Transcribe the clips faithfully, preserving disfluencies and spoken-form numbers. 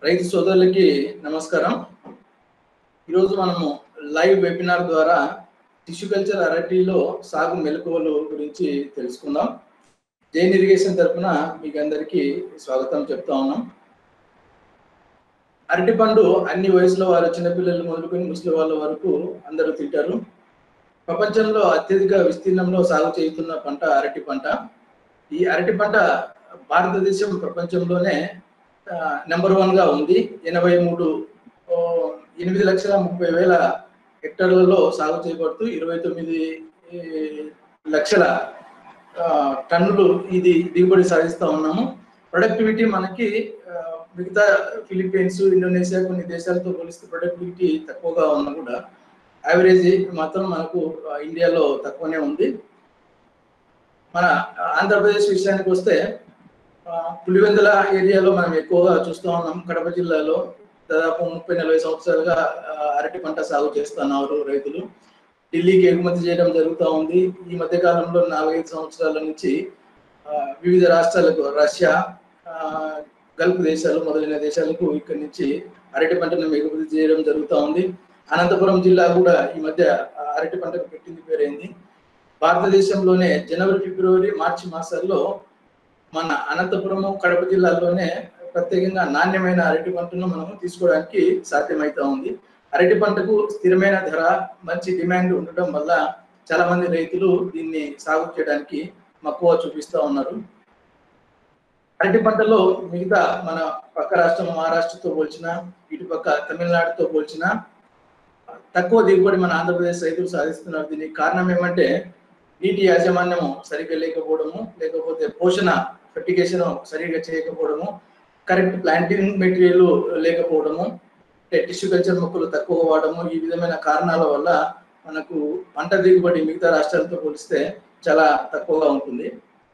రైతు సోదరులకి నమస్కారం. ఈరోజు మనము లైవ్ వెబినార్ ద్వారా టిష్యూ కల్చర్ అరటిలో సాగు మెలకువలు గురించి తెలుసుకుందాం. జైన్ ఇరిగేషన్ తరఫున మీకు అందరికీ స్వాగతం చెప్తా ఉన్నాం. అరటి పండు అన్ని వయసులో వారు చిన్నపిల్లలు మొదలుకొని ముసలి వాళ్ళ వరకు అందరూ తింటారు. ప్రపంచంలో అత్యధిక విస్తీర్ణంలో సాగు చేస్తున్న పంట అరటి పంట. ఈ అరటి పంట భారతదేశం ప్రపంచంలోనే నెంబర్ వన్ గా ఉంది. ఎనభై మూడు ఎనిమిది లక్షల ముప్పై వేల హెక్టార్లలో సాగు చేయబడుతూ ఇరవై తొమ్మిది లక్షల టన్నులు ఇది దిగుబడి సాధిస్తూ ఉన్నాము. ప్రొడక్టివిటీ మనకి మిగతా ఫిలిప్పీన్స్, ఇండోనేషియా కొన్ని దేశాలతో పోలిస్తే ప్రొడక్టివిటీ తక్కువగా ఉన్నా కూడా యావరేజ్ మాత్రం మనకు ఇండియాలో తక్కువనే ఉంది. మన ఆంధ్రప్రదేశ్ విషయానికి వస్తే పులివెందుల ఏరియాలో మనం ఎక్కువగా చూస్తూ ఉన్నాం. కడప జిల్లాలో దాదాపు ముప్పై నలభై సంవత్సరాలుగా అరటి పంట సాగు చేస్తున్నారు రైతులు. ఢిల్లీకి ఎగుమతి చేయడం జరుగుతూ ఉంది. ఈ మధ్య కాలంలో నాలుగైదు సంవత్సరాల నుంచి వివిధ రాష్ట్రాలకు, రష్యా, గల్ఫ్ దేశాలు మొదలైన దేశాలకు ఇక్కడి నుంచి అరటి పంటను ఎగుమతి చేయడం జరుగుతూ ఉంది. అనంతపురం జిల్లా కూడా ఈ మధ్య అరటి పంటకు పెట్టింది పేరైంది. భారతదేశంలోనే జనవరి, ఫిబ్రవరి, మార్చి మాసాల్లో మన అనంతపురము, కడప జిల్లాల్లోనే ప్రత్యేకంగా నాణ్యమైన అరటి పంటను మనము తీసుకోవడానికి సాధ్యమవుతా ఉంది. అరటి పంటకు స్థిరమైన ధర, మంచి డిమాండ్ ఉండటం వల్ల చాలా మంది రైతులు దీన్ని సాగు చేయడానికి మక్కువ చూపిస్తూ ఉన్నారు. అరటి పంటలో మిగతా మన పక్క రాష్ట్రం మహారాష్ట్రతో పోల్చిన, ఇటుపక్క తమిళనాడుతో పోల్చిన తక్కువ దిగుబడి మన ఆంధ్రప్రదేశ్ రైతులు సాధిస్తున్నారు. దీనికి కారణం ఏమంటే నీటి యాజమాన్యము సరిగ్గా లేకపోవడము, లేకపోతే పోషణ ఫెర్టిగేషన్ సరిగ్గా చేయకపోవడము, కరెక్ట్ ప్లాంటింగ్ మెటీరియల్ లేకపోవడము, టిష్యూ కల్చర్ మొక్కలు తక్కువ వాడము, ఈ విధమైన కారణాల వల్ల మనకు పంట దిగుబడి మిగతా రాష్ట్రాలతో పోలిస్తే చాలా తక్కువగా ఉంటుంది.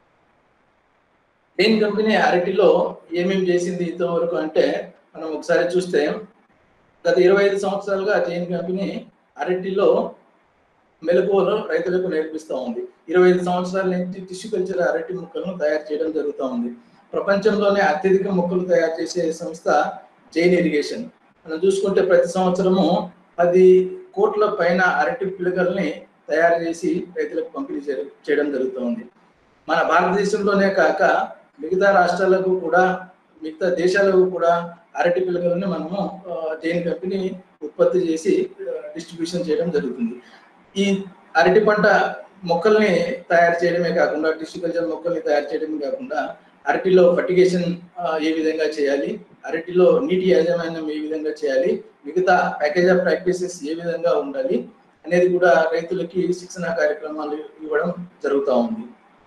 జైన్ కంపెనీ అరటిలో ఏమేమి చేసింది ఇంతవరకు అంటే మనం ఒకసారి చూస్తే గత ఇరవై ఐదు సంవత్సరాలుగా జైన్ కంపెనీ అరటిలో మెలకువలు రైతులకు నేర్పిస్తూ ఉంది. ఇరవై ఐదు సంవత్సరాల నుంచి టిష్యూ కల్చర్ అరటి మొక్కలను తయారు చేయడం జరుగుతూ ఉంది. ప్రపంచంలోనే అత్యధిక మొక్కలు తయారు చేసే సంస్థ జైన్ ఇరిగేషన్. మనం చూసుకుంటే ప్రతి సంవత్సరము పది కోట్ల పైన అరటి పిలకల్ని తయారు చేసి రైతులకు పంపిణీ చేయడం జరుగుతుంది. మన భారతదేశంలోనే కాక మిగతా రాష్ట్రాలకు కూడా, మిగతా దేశాలకు కూడా అరటి పిలకలని మనము జైన్ కంపెనీ ఉత్పత్తి చేసి డిస్ట్రిబ్యూషన్ చేయడం జరుగుతుంది. ఈ అరటి పంట మొక్కల్ని తయారు చేయడమే కాకుండా, టిష్యూ కల్చర్ మొక్కల్ని తయారు చేయడమే కాకుండా అరటిలో ఫర్టిగేషన్ ఏ విధంగా చేయాలి, అరటిలో నీటి యాజమాన్యం ఏ విధంగా చేయాలి, మిగతా ప్యాకేజ్ ఆఫ్ ప్రాక్టీసెస్ ఏ విధంగా ఉండాలి అనేది కూడా రైతులకి శిక్షణ కార్యక్రమాలు ఇవ్వడం జరుగుతూ ఉంది.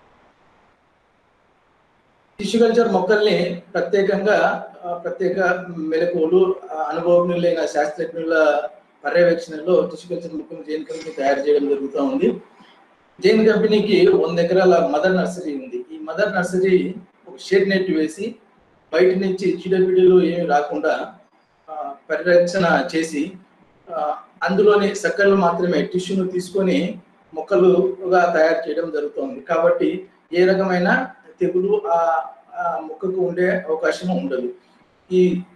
టిష్యూ కల్చర్ మొక్కల్ని ప్రత్యేకంగా ప్రత్యేక మెలకువలు, అనుభవజ్ఞులైన శాస్త్రజ్ఞుల పర్యవేక్షణలో టిష్యూ కల్చర్ మొక్కలు జైన్ కంపెనీ తయారు చేయడం జరుగుతూ ఉంది. జైన్ కంపెనీకి వంద ఎకరాల మదర్ నర్సరీ ఉంది. ఈ మదర్ నర్సరీ ఒక షేడ్ నెట్ వేసి బయట నుంచి చీడపీడలు ఏమి రాకుండా పరిరక్షణ చేసి అందులోని సక్కలు మాత్రమే టిష్యూను తీసుకొని మొక్కలుగా తయారు చేయడం జరుగుతుంది. కాబట్టి ఏ రకమైన తెగులు ఆ మొక్కకు ఉండే అవకాశం ఉండదు. ఈ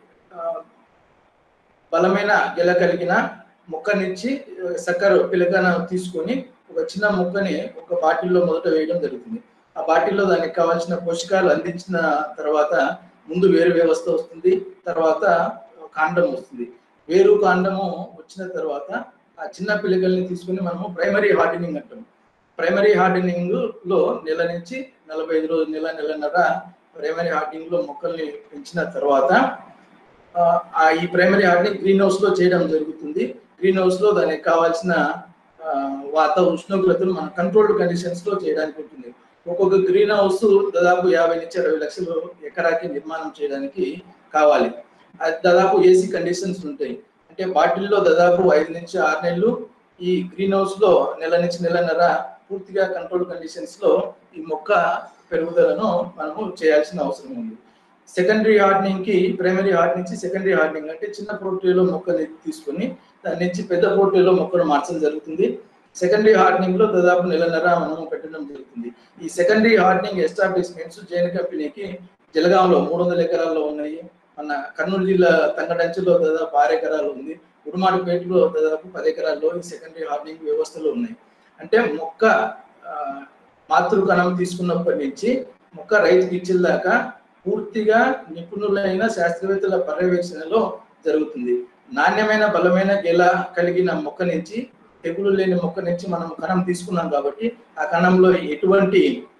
బలమైన గెల కలిగిన మొక్క నుంచి సక్కర పిలకన తీసుకొని ఒక చిన్న మొక్కని ఒక బాటిల్లో మొదట వేయడం జరుగుతుంది. ఆ బాటిల్లో దానికి కావాల్సిన పోషకాలు అందించిన తర్వాత ముందు వేరు వ్యవస్థ వస్తుంది, తర్వాత కాండం వస్తుంది. వేరు కాండము వచ్చిన తర్వాత ఆ చిన్న పిలకల్ని తీసుకుని మనము ప్రైమరీ హార్డెనింగ్ అంటాం. ప్రైమరీ హార్డెనింగ్ లో నెల నుంచి నలభై ఐదు రోజులు, నెల నెలన్నర ప్రైమరీ హార్డెనింగ్ లో మొక్కల్ని పెంచిన తర్వాత ఆ ఈ ప్రైమరీ హార్డెనింగ్ గ్రీన్ హౌస్ లో చేయడం జరుగుతుంది. గ్రీన్ హౌస్ లో దానికి కావాల్సిన వాత ఉష్ణోగ్రతలు మన కంట్రోల్డ్ కండిషన్స్ లో చేయడానికి ఉంటుంది. ఒక్కొక్క గ్రీన్ హౌస్ దాదాపు యాభై నుంచి అరవై లక్షలు ఎకరాకి నిర్మాణం చేయడానికి కావాలి. అది దాదాపు ఏసీ కండిషన్స్ ఉంటాయి. అంటే బాటిల్లో దాదాపు ఐదు నుంచి ఆరు నెలలు, ఈ గ్రీన్ హౌస్ లో నెల నుంచి నెలన్నర పూర్తిగా కంట్రోల్ కండిషన్స్ లో ఈ మొక్క పెరుగుదలను మనము చేయాల్సిన అవసరం ఉంది. సెకండరీ హార్డెనింగ్ కి ప్రైమరీ హార్డెనింగ్ నుంచి సెకండరీ హార్డెనింగ్ అంటే చిన్న పోర్ట్రేలో మొక్కని తీసుకొని దాని నుంచి పెద్ద పోర్ట్రేలో మొక్కను మార్చడం జరుగుతుంది. సెకండరీ హార్డెనింగ్ లో దాదాపు నెలన్నర మనము పెట్టడం జరుగుతుంది. ఈ సెకండరీ హార్డెనింగ్ ఎస్టాబ్లిష్మెంట్స్ జైన్ కంపెనీకి జలగాంలో మూడు వందల ఎకరాల్లో ఉన్నాయి, మన కర్నూలు జిల్లా తంగడంచులో దాదాపు ఆరు ఎకరాలు ఉంది, ఉడుమాడిపేటలో దాదాపు పది ఎకరాల్లో ఈ సెకండరీ హార్నింగ్ వ్యవస్థలు ఉన్నాయి. అంటే మొక్క మాతృకణం తీసుకున్నప్పటి నుంచి మొక్క రైతుకి ఇచ్చేదాకా పూర్తిగా నిపుణులైన శాస్త్రవేత్తల పర్యవేక్షణలో జరుగుతుంది. నాణ్యమైన బలమైన గెల కలిగిన మొక్క నుంచి, తెగులు లేని మొక్క నుంచి మనం కణం తీసుకున్నాం కాబట్టి ఆ కణంలో ఎటువంటి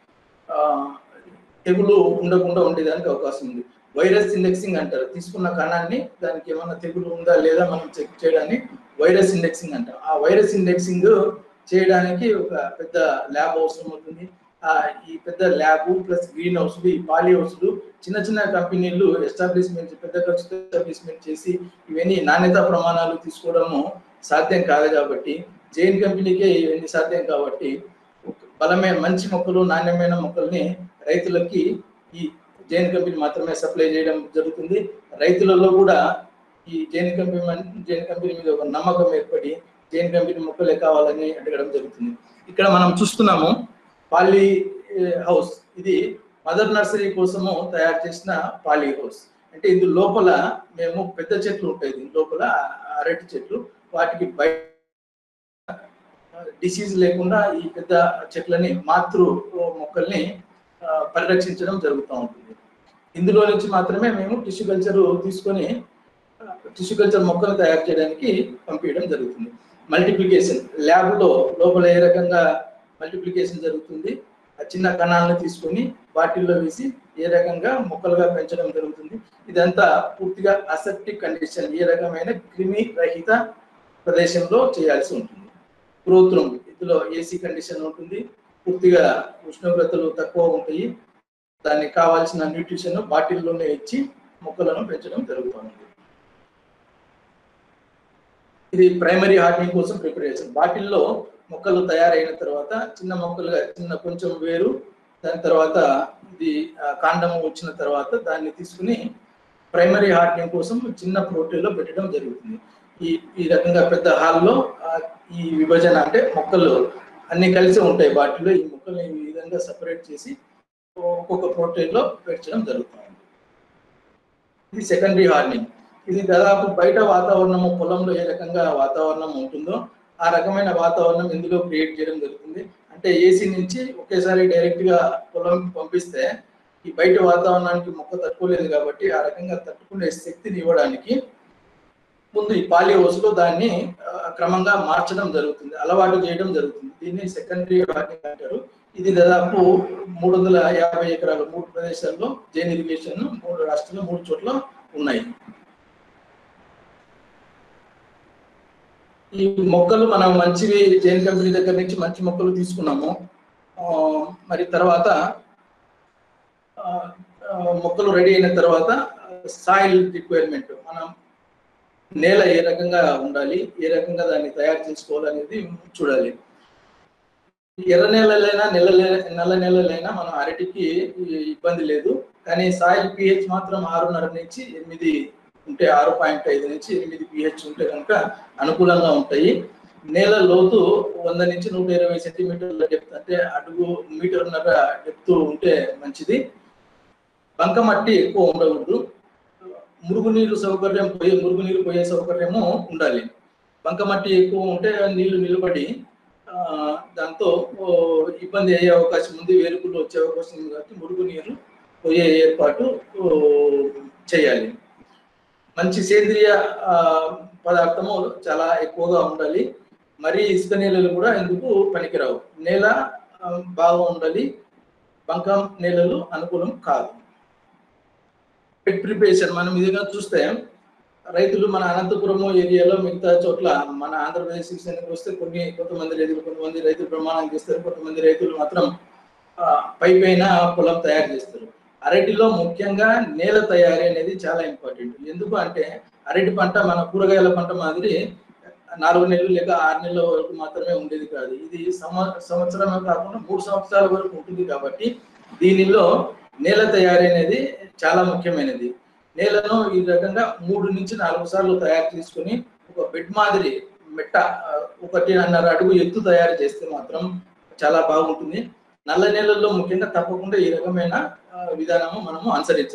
తెగులు ఉండకుండా ఉండేదానికి అవకాశం ఉంది. వైరస్ ఇండెక్సింగ్ అంటారు. తీసుకున్న కణాన్ని దానికి ఏమైనా తెగులు ఉందా లేదా మనం చెక్ చేయడానికి వైరస్ ఇండెక్సింగ్ అంటారు. ఆ వైరస్ ఇండెక్సింగ్ చేయడానికి ఒక పెద్ద ల్యాబ్ అవసరం అవుతుంది. ఆ ఈ పెద్ద ల్యాబ్ ప్లస్ గ్రీన్ హౌస్లు, ఈ పాలీ హౌస్లు చిన్న చిన్న కంపెనీలు ఎస్టాబ్లిష్మెంట్ పెద్ద ఖర్చుతో ఎస్టాబ్లిష్మెంట్ చేసి ఇవన్నీ నాణ్యత ప్రమాణాలు తీసుకోవడము సాధ్యం కాదు కాబట్టి, జైన్ కంపెనీకే ఇవన్నీ సాధ్యం కాబట్టి బలమైన మంచి మొక్కలు నాణ్యమైన మొక్కల్ని రైతులకి ఈ జైన్ కంపెనీ మాత్రమే సప్లై చేయడం జరుగుతుంది. రైతులలో కూడా ఈ జైన్ కంపెనీ జైన్ కంపెనీ మీద ఒక నమ్మకం ఏర్పడి జైన్ కంపెనీ మొక్కలే కావాలని అడగడం జరుగుతుంది. ఇక్కడ మనం చూస్తున్నాము పాలీ హౌస్. ఇది మదర్ నర్సరీ కోసము తయారు చేసిన పాలీ హౌస్. అంటే ఇందు లోపల మేము పెద్ద చెట్లు ఉంటాయి, దీని లోపల అరటి చెట్లు, వాటికి బయట డిసీజ్ లేకుండా ఈ పెద్ద చెట్లని మాతృ మొక్కల్ని పరిరక్షించడం జరుగుతూ ఉంటుంది. ఇందులో నుంచి మాత్రమే మేము టిష్యూ కల్చర్ తీసుకొని టిష్యూ కల్చర్ మొక్కలు తయారు చేయడానికి పంపించడం జరుగుతుంది. మల్టిప్లికేషన్ ల్యాబ్లో లోపల ఏ రకంగా మల్టిప్లికేషన్ జరుగుతుంది, ఆ చిన్న కణాలను తీసుకొని వాటిల్లో వేసి ఏ రకంగా మొక్కలుగా పెంచడం జరుగుతుంది. ఇదంతా పూర్తిగా అసెప్టిక్ కండిషన్, ఏ రకమైన క్రిమి రహిత ప్రదేశంలో చేయాల్సి ఉంటుంది. గ్రోత్ రూమ్, ఇందులో ఏసీ కండిషన్ ఉంటుంది, పూర్తిగా ఉష్ణోగ్రతలు తక్కువ ఉంటాయి. దానికి కావాల్సిన న్యూట్రిషన్ బాటిల్లోనే ఇచ్చి మొక్కలను పెంచడం జరుగుతుంది. ఇది ప్రైమరీ హార్డనింగ్ కోసం ప్రిపరేషన్. బాటిల్లో మొక్కలు తయారైన తర్వాత చిన్న మొక్కలుగా చిన్న కొంచెం వేరు, దాని తర్వాత ఇది కాండము వచ్చిన తర్వాత దాన్ని తీసుకుని ప్రైమరీ హార్డనింగ్ కోసం చిన్న ప్రోటీన్లో పెట్టడం జరుగుతుంది. ఈ ఈ రకంగా పెద్ద హాల్లో ఈ విభజన అంటే మొక్కలు అన్ని కలిసి ఉంటాయి బాటిల్లో. ఈ మొక్కల్ని ఈ విధంగా సపరేట్ చేసి ఒక్కొక్క ప్రోటీన్లో పెట్టడం జరుగుతుంది. ఇది సెకండరీ హార్డనింగ్. ఇది దాదాపు బయట వాతావరణము పొలంలో ఏ రకంగా వాతావరణం ఉంటుందో ఆ రకమైన వాతావరణం ఇందులో క్రియేట్ చేయడం జరుగుతుంది. అంటే ఏసీ నుంచి ఒకేసారి డైరెక్ట్ గా పొలం పంపిస్తే ఈ బయట వాతావరణానికి మొక్క తట్టుకోలేదు కాబట్టి ఆ రకంగా తట్టుకునే శక్తిని ఇవ్వడానికి ముందు ఈ పాలీ హౌస్లో దాన్ని క్రమంగా మార్చడం జరుగుతుంది, అలవాటు చేయడం జరుగుతుంది. దీన్ని సెకండరీ హార్డనింగ్ అంటారు. ఇది దాదాపు మూడు వందల యాభై ఎకరాలు మూడు ప్రదేశాల్లో జైన్ ఇరిగేషన్ మూడు రాష్ట్రాల్లో మూడు చోట్ల ఉన్నాయి. ఈ మొక్కలు మనం మంచివి జైన్ కంపెనీ దగ్గర నుంచి మంచి మొక్కలు తీసుకున్నాము. మరి తర్వాత మొక్కలు రెడీ అయిన తర్వాత సాయిల్ రిక్వైర్మెంట్, మనం నేల ఏ రకంగా ఉండాలి, ఏ రకంగా దాన్ని తయారు చేసుకోవాలనేది చూడాలి. ఎర్ర నేలలైనా నెల నల్ల నేలలైనా మనం అరటికి ఇబ్బంది లేదు, కానీ సాయిల్ పిహెచ్ మాత్రం ఆరున్నర నుంచి ఎనిమిది ఉంటే ఆరు పాయింట్ ఐదు నుంచి ఎనిమిది పిహెచ్ ఉంటే కనుక అనుకూలంగా ఉంటాయి. నేల లోతు వంద నుంచి నూట ఇరవై సెంటీమీటర్ల డెప్త్ అంటే అడుగు మీటర్న్నర డెప్త్ ఉంటే మంచిది. బంకమట్టి ఎక్కువ ఉండకూడదు. మురుగునీరు సౌకర్యం పోయే మురుగునీరు పోయే సౌకర్యము ఉండాలి. బంకమట్టి ఎక్కువ ఉంటే నీళ్లు నిలబడి దాంతో ఇబ్బంది అయ్యే అవకాశం ఉంది, వేరుకులు వచ్చే అవకాశం ఉంది. కాబట్టి మురుగునీరు పోయే ఏర్పాటు చేయాలి. మంచి సేంద్రియ పదార్థము చాలా ఎక్కువగా ఉండాలి. మరి ఇసుక నేలలు కూడా ఎందుకు పనికిరావు. నేల బాగా ఉండాలి, బంకం నేలలు అనుకూలం కాదు. పెట్ ప్రిపరేషన్ మనం ఇదిగా చూస్తే రైతులు మన అనంతపురము ఏరియాలో మిగతా చోట్ల మన ఆంధ్రప్రదేశ్ విషయానికి వస్తే కొన్ని కొంతమంది రైతులు కొంతమంది రైతులు ప్రమాణం చేస్తారు, కొంతమంది రైతులు మాత్రం పై పైన పొలం తయారు చేస్తారు. అరటిలో ముఖ్యంగా నేల తయారీ అనేది చాలా ఇంపార్టెంట్. ఎందుకు అంటే అరటి పంట మన కూరగాయల పంట మాదిరి నాలుగు నెలలు లేక ఆరు నెలల వరకు మాత్రమే ఉండేది కాదు. ఇది సంవత్సరమే కాకుండా మూడు సంవత్సరాల వరకు ఉంటుంది. కాబట్టి దీనిలో నేల తయారీ అనేది చాలా ముఖ్యమైనది. నేలను ఈ రకంగా మూడు నుంచి నాలుగు సార్లు తయారు చేసుకుని ఒక బెడ్ మాదిరి మెట్ట ఒకటిన్నర అడుగు ఎత్తు తయారు చేస్తే మాత్రం చాలా బాగుంటుంది. నల్ల నేలల్లో ముఖ్యంగా తప్పకుండా ఈ రకమైన విధానము మనము అనుసరించాలి.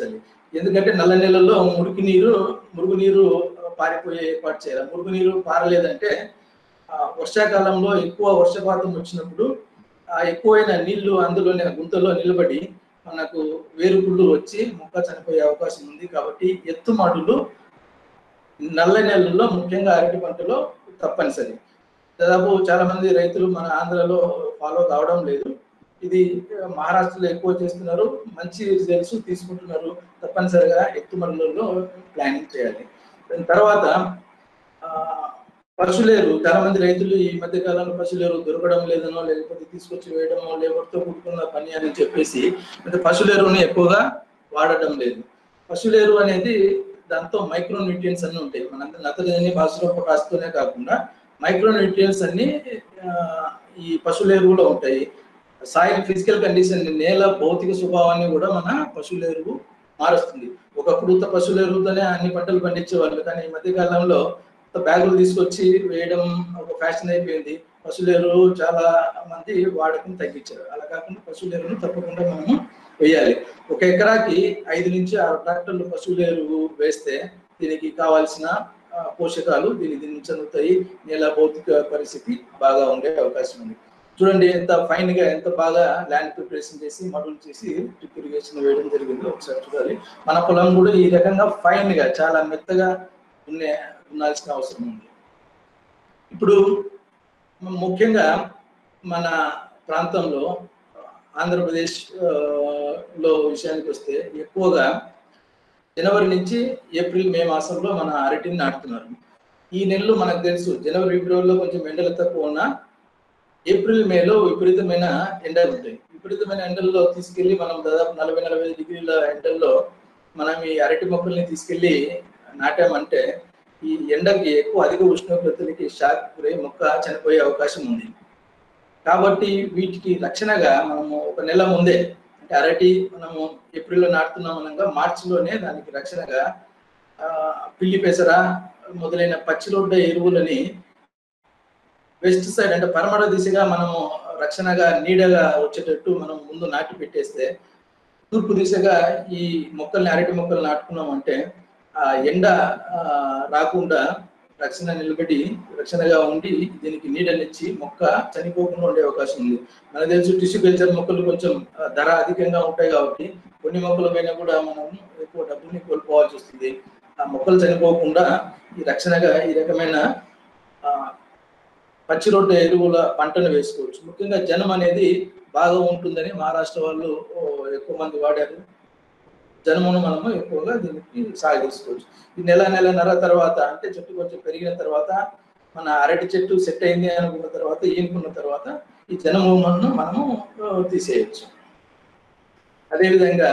ఎందుకంటే నల్ల నెలల్లో మురికి నీరు మురుగునీరు పారిపోయే ఏర్పాటు చేయాలి. మురుగునీరు పారలేదంటే వర్షాకాలంలో ఎక్కువ వర్షపాతం వచ్చినప్పుడు ఆ ఎక్కువైన నీళ్లు అందులోనే గుంతల్లో నిలబడి మనకు వేరుకుళ్ళు వచ్చి మొక్క చనిపోయే అవకాశం ఉంది. కాబట్టి ఎత్తుమడులు నల్ల నెలల్లో ముఖ్యంగా అరటి పంటలో తప్పనిసరి. దాదాపు చాలా మంది రైతులు మన ఆంధ్రలో ఫాలో కావడం లేదు. ఇది మహారాష్ట్రలో ఎక్కువ చేస్తున్నారు, మంచి రిజల్ట్స్ తీసుకుంటున్నారు. తప్పనిసరిగా ఎత్తుమడులలో ప్లానింగ్ చేయాలి. దాని తర్వాత పశువులేరు, చాలా మంది రైతులు ఈ మధ్య కాలంలో పశువులేరు దొరకడం లేదనో లేకపోతే తీసుకొచ్చి వేయడమో లేబర్తో కూడుకున్న పని అని చెప్పేసి పశువులేరుని ఎక్కువగా వాడటం లేదు. పశువులేరు అనేది దాంతో మైక్రో న్యూట్రియన్స్ అన్ని ఉంటాయి. మనంతా నత్రజని భాస్వరం పొటాషియంతోనే కాకుండా మైక్రో న్యూట్రియన్స్ అన్ని ఈ పశువులేరులో ఉంటాయి. సాయిల్ ఫిజికల్ కండిషన్, నేల భౌతిక స్వభావాన్ని కూడా మన పశువులేరు మారుస్తుంది. ఒకప్పుడు ఉత్త పశువులేరుతోనే అన్ని పంటలు పండించేవాళ్ళు, కానీ ఈ మధ్య కాలంలో బ్యాగులు తీసుకొచ్చి వేయడం ఒక ఫ్యాషన్ అయిపోయింది. పశువులేరు చాలా మంది వాడకం తగ్గించారు. అలా కాకుండా పశువులేరును తప్పకుండా మనము వేయాలి. ఒక ఎకరాకి ఐదు నుంచి ఆరు ట్రాక్టర్లు పశువులేరు వేస్తే దీనికి కావాల్సిన పోషకాలు దీని దీని నుంచి అందుతాయి. నేల భౌతిక పరిస్థితి బాగా ఉండే అవకాశం ఉంది. చూడండి ఎంత ఫైన్ గా, ఎంత బాగా ల్యాండ్ ప్రిపరేషన్ చేసి మడులు చేసి డ్రిప్ ఇరిగేషన్ వేయడం జరిగింది. ఒకసారి చూడాలి. మన పొలం కూడా ఈ రకంగా ఫైన్ గా చాలా మెత్తగా ఉన్న ఉండాల్సిన అవసరం ఉంది. ఇప్పుడు ముఖ్యంగా మన ప్రాంతంలో ఆంధ్రప్రదేశ్ లో విషయానికి వస్తే ఎక్కువగా జనవరి నుంచి ఏప్రిల్ మే మాసంలో మన అరటిని నాటుతున్నారు. ఈ నెలలు మనకు తెలుసు, జనవరి ఫిబ్రవరిలో కొంచెం ఎండలు తక్కువ ఉన్నా ఏప్రిల్ మేలో విపరీతమైన ఎండలు ఉంటాయి. విపరీతమైన ఎండల్లో తీసుకెళ్లి మనం దాదాపు నలభై నలభై ఐదు డిగ్రీల ఎండల్లో మనం ఈ అరటి మొక్కల్ని తీసుకెళ్లి నాటామంటే ఈ ఎండకి ఎక్కువ అధిక ఉష్ణోగ్రతలకి షాక్ గురై మొక్క చనిపోయే అవకాశం ఉంది. కాబట్టి వీటికి రక్షణగా మనము ఒక నెల ముందే, అంటే అరటి మనము ఏప్రిల్లో నాటుతున్నాం అనగా మార్చిలోనే దానికి రక్షణగా పిల్లి పెసర మొదలైన పచ్చిరొడ్డ ఎరువులని వెస్ట్ సైడ్ అంటే పరమర దిశగా మనము రక్షణగా నీడగా వచ్చేటట్టు మనం ముందు నాటి పెట్టేస్తే తూర్పు దిశగా ఈ మొక్కల్ని అరటి మొక్కలు నాటుకున్నాం అంటే ఆ ఎండ రాకుండా రక్షణ నిలబడి రక్షణగా ఉండి దీనికి నీడనిచ్చి మొక్క చనిపోకుండా ఉండే అవకాశం ఉంది. మనకు తెలుసు టిష్యూ కల్చర్ మొక్కలు కొంచెం ధర అధికంగా ఉంటాయి కాబట్టి కొన్ని మొక్కల పైన కూడా మనం ఎక్కువ డబ్బుల్ని కోల్పోవాల్సి వస్తుంది. ఆ మొక్కలు చనిపోకుండా ఈ రక్షణగా ఈ రకమైన పచ్చి రొట్టె ఎరువుల పంటను వేసుకోవచ్చు. ముఖ్యంగా జనం అనేది బాగా ఉంటుందని మహారాష్ట్ర వాళ్ళు ఎక్కువ మంది వాడారు. జనమును మనము ఎక్కువగా దీనికి సాగు చేసుకోవచ్చు. ఈ నెల నెలన్నర తర్వాత అంటే చెట్టు కొంచెం పెరిగిన తర్వాత మన అరటి చెట్టు సెట్ అయింది అనుకున్న తర్వాత ఈనుకున్న తర్వాత ఈ జనమును మనము తీసేయచ్చు. అదేవిధంగా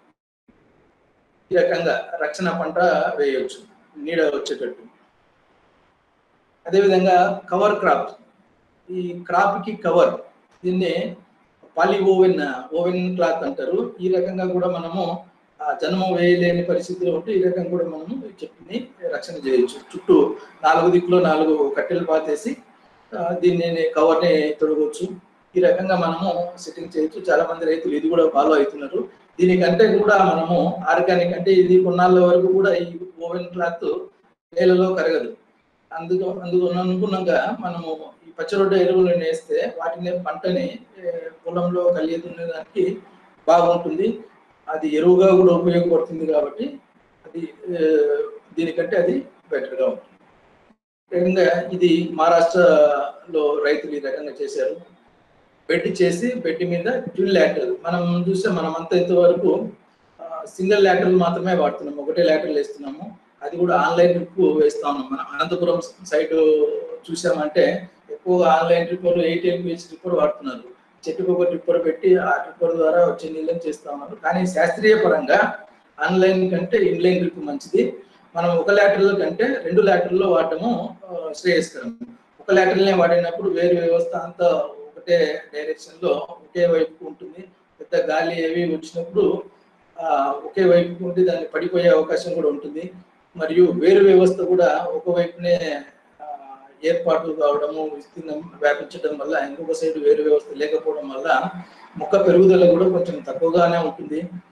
ఈ రకంగా రక్షణ పంట వేయవచ్చు నీడ వచ్చేటట్టు. అదేవిధంగా కవర్ క్రాప్, ఈ క్రాప్ కి కవర్, దీన్ని పాలి ఓవెన్ ఓవెన్ క్లాత్ అంటారు. ఈ రకంగా కూడా మనము జన్మ వేయలేని పరిస్థితిలో ఉంటే ఈ రకంగా కూడా మనము చెట్టుని రక్షణ చేయొచ్చు. చుట్టూ నాలుగు దిక్కులో నాలుగు కట్టెలు పాతేసి దీన్ని కవర్ని తొడగవచ్చు. ఈ రకంగా మనము సెట్టింగ్ చేయొచ్చు. చాలా మంది రైతులు ఇది కూడా ఫాలో అవుతున్నారు. దీనికంటే కూడా మనము ఆర్గానిక్ అంటే ఇది కొన్నాళ్ళ వరకు కూడా ఈ ఓవెన్ క్లాత్ నేలలో కరగదు. అందుకు అందుకు అనుగుణంగా మనము ఈ పచ్చిరొడ్డ ఎరువులను వేస్తే వాటిని పంటని పొలంలో కలిగి దున్నేదానికి బాగుంటుంది. అది ఎరువుగా కూడా ఉపయోగపడుతుంది కాబట్టి అది దీనికంటే అది బెటర్గా ఉంటుంది. రకంగా ఇది మహారాష్ట్రలో రైతులు ఈ రకంగా చేశారు. బెడ్ చేసి బెడ్ మీద ట్విన్ లాటరల్, మనం చూస్తే మనం అంతా ఇంతవరకు సింగిల్ లాటరల్ మాత్రమే వాడుతున్నాము, ఒకటే లాటరల్ వేస్తున్నాము. అది కూడా ఆన్లైన్ ట్రిప్ వేస్తా ఉన్నాం. మనం అనంతపురం సైడ్ చూసామంటే ఎక్కువగా inline dripper eight LPH dripper వాడుతున్నారు. చెట్టుకు ఒక ట్రిప్పర్ పెట్టి ఆ ట్రిప్పర్ ద్వారా వచ్చే నీళ్ళని చేస్తా ఉన్నారు. కానీ శాస్త్రీయ పరంగా ఆన్లైన్ కంటే ఇన్లైన్ ట్రిప్ మంచిది. మనం ఒక లాటరల్ కంటే రెండు లాటరల్లో వాడటము శ్రేయస్కరం. ఒక లాటరల్నే వాడినప్పుడు వేరు వ్యవస్థ అంతా ఒకటే డైరెక్షన్ లో ఒకే వైపు ఉంటుంది. పెద్ద గాలి ఏవి వచ్చినప్పుడు ఆ ఒకే వైపు ఉండి దాన్ని పడిపోయే అవకాశం కూడా ఉంటుంది. మరియు వేరు వ్యవస్థ కూడా ఒకవైపునే ఏర్పాటు కావడము, విస్తీర్ణం వ్యాపించడం వల్ల ఇంకొక సైడ్ వేరు వ్యవస్థ లేకపోవడం వల్ల మొక్క పెరుగుదల కూడా కొంచెం తక్కువగానే ఉంటుంది.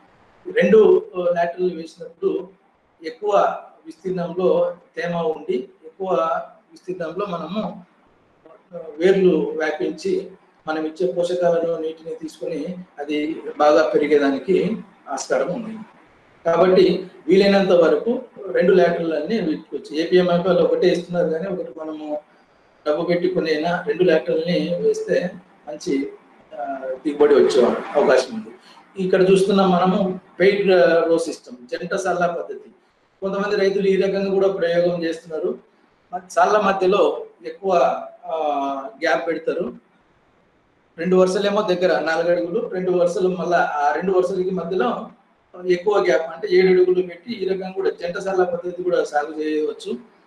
రెండు లాటరల్ వేసినప్పుడు ఎక్కువ విస్తీర్ణంలో తేమ ఉండి ఎక్కువ విస్తీర్ణంలో మనము వేర్లు వ్యాపించి మనం ఇచ్చే పోషకాలను నీటిని తీసుకొని అది బాగా పెరిగేదానికి ఆస్కారం ఉంది. కాబట్టి వీలైనంత వరకు రెండు లాటరల్ అన్ని పెట్టుకోవచ్చు. ఏపీఎంఐపీఎల్ ఒకటే ఇస్తున్నారు కానీ ఒకటి మనము డబ్బు పెట్టుకునేనా రెండు లాటరల్ని వేస్తే మంచి దిగుబడి వచ్చే అవకాశం ఉంది. ఇక్కడ చూస్తున్నాం మనము పెయిడ్ రో సిస్టమ్, జంట సల్లా పద్ధతి. కొంతమంది రైతులు ఈ రకంగా కూడా ప్రయోగం చేస్తున్నారు. సాళ్ళ మధ్యలో ఎక్కువ గ్యాప్ పెడతారు. రెండు వరుసలేమో దగ్గర నాలుగు అడుగులు, రెండు వరుసలు మళ్ళా ఆ రెండు వరుసలకి మధ్యలో ఎక్కువ గ్యాప్ అంటే ఏడు అడుగులు పెట్టి ఈ రకంగా కూడా జంట సల్లా పద్ధతి కూడా సాగు చేయవచ్చు.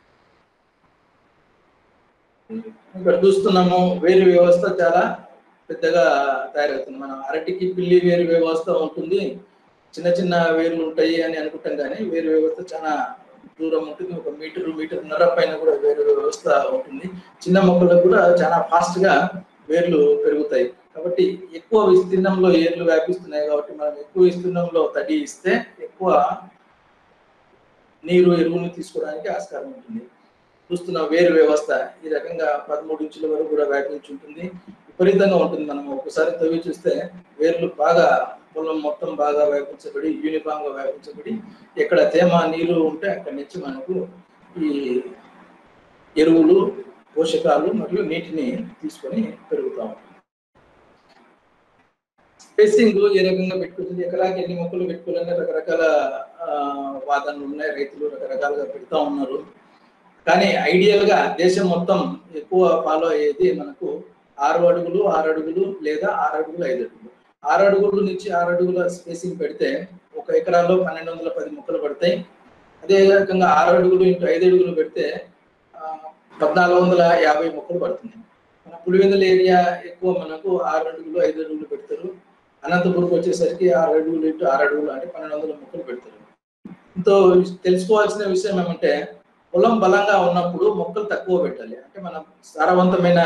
ఇక్కడ చూస్తున్నాము వేరు వ్యవస్థ చాలా పెద్దగా తయారవుతుంది. మనం అరటికి పిల్లి వేరు వ్యవస్థ ఉంటుంది, చిన్న చిన్న వేర్లు ఉంటాయి అని అనుకుంటాం కానీ వేరు వ్యవస్థ చాలా దూరం ఉంటుంది. ఒక మీటరు మీటర్న్నర పైన కూడా వేరు వ్యవస్థ ఉంటుంది. చిన్న మొక్కలకు కూడా చాలా ఫాస్ట్ గా వేర్లు పెరుగుతాయి. కాబట్టి ఎక్కువ విస్తీర్ణంలో ఏర్లు వ్యాపిస్తున్నాయి కాబట్టి మనం ఎక్కువ విస్తీర్ణంలో తడి ఇస్తే ఎక్కువ నీరు ఎరువులు తీసుకోవడానికి ఆస్కారం ఉంటుంది. చూస్తున్న వేరు వ్యవస్థ ఈ రకంగా పదమూడు ఇంచుల వరకు కూడా వ్యాపించి ఉంటుంది. విపరీతంగా ఉంటుంది. మనం ఒకసారి తవ్వి చూస్తే వేర్లు బాగా పొలం మొత్తం బాగా వ్యాపించబడి యూనిఫామ్ గా వ్యాపించబడి ఎక్కడ తేమ నీరు ఉంటే అక్కడి నుంచి మనకు ఈ ఎరువులు పోషకాలు మరియు నీటిని తీసుకొని పెరుగుతాం. స్పేసింగ్ ఏ రకంగా పెట్టుకుంటుంది, ఎకరాకి ఎన్ని మొక్కలు పెట్టుకోవాలనే రకరకాల వాదనలు ఉన్నాయి. రైతులు రకరకాలుగా పెడతా ఉన్నారు. కానీ ఐడియల్ గా దేశం మొత్తం ఎక్కువ ఫాలో అయ్యేది మనకు ఆరు అడుగులు ఆరు అడుగులు లేదా ఆరు అడుగులు ఐదు అడుగులు ఆరు అడుగుల నుంచి ఆరు అడుగుల స్పేసింగ్ పెడితే ఒక ఎకరాల్లో పన్నెండు వందల పది మొక్కలు పడతాయి. అదే రకంగా ఆరు అడుగులు ఇంటూ ఐదు అడుగులు పెడితే పద్నాలుగు వందల యాభై మొక్కలు పడుతుంది. మన పులివెందుల ఏరియా ఎక్కువ మనకు ఆరు అడుగులు ఐదు అడుగులు పెడతారు. అనంతపురం వచ్చేసరికి ఆరు అడుగులు ఇంటూ ఆరు అడుగులు అంటే పన్నెండు వందల మొక్కలు పెడతారు. ఇంతో తెలుసుకోవాల్సిన విషయం ఏమంటే పొలం బలంగా ఉన్నప్పుడు మొక్కలు తక్కువ పెట్టాలి. అంటే మనం సారవంతమైన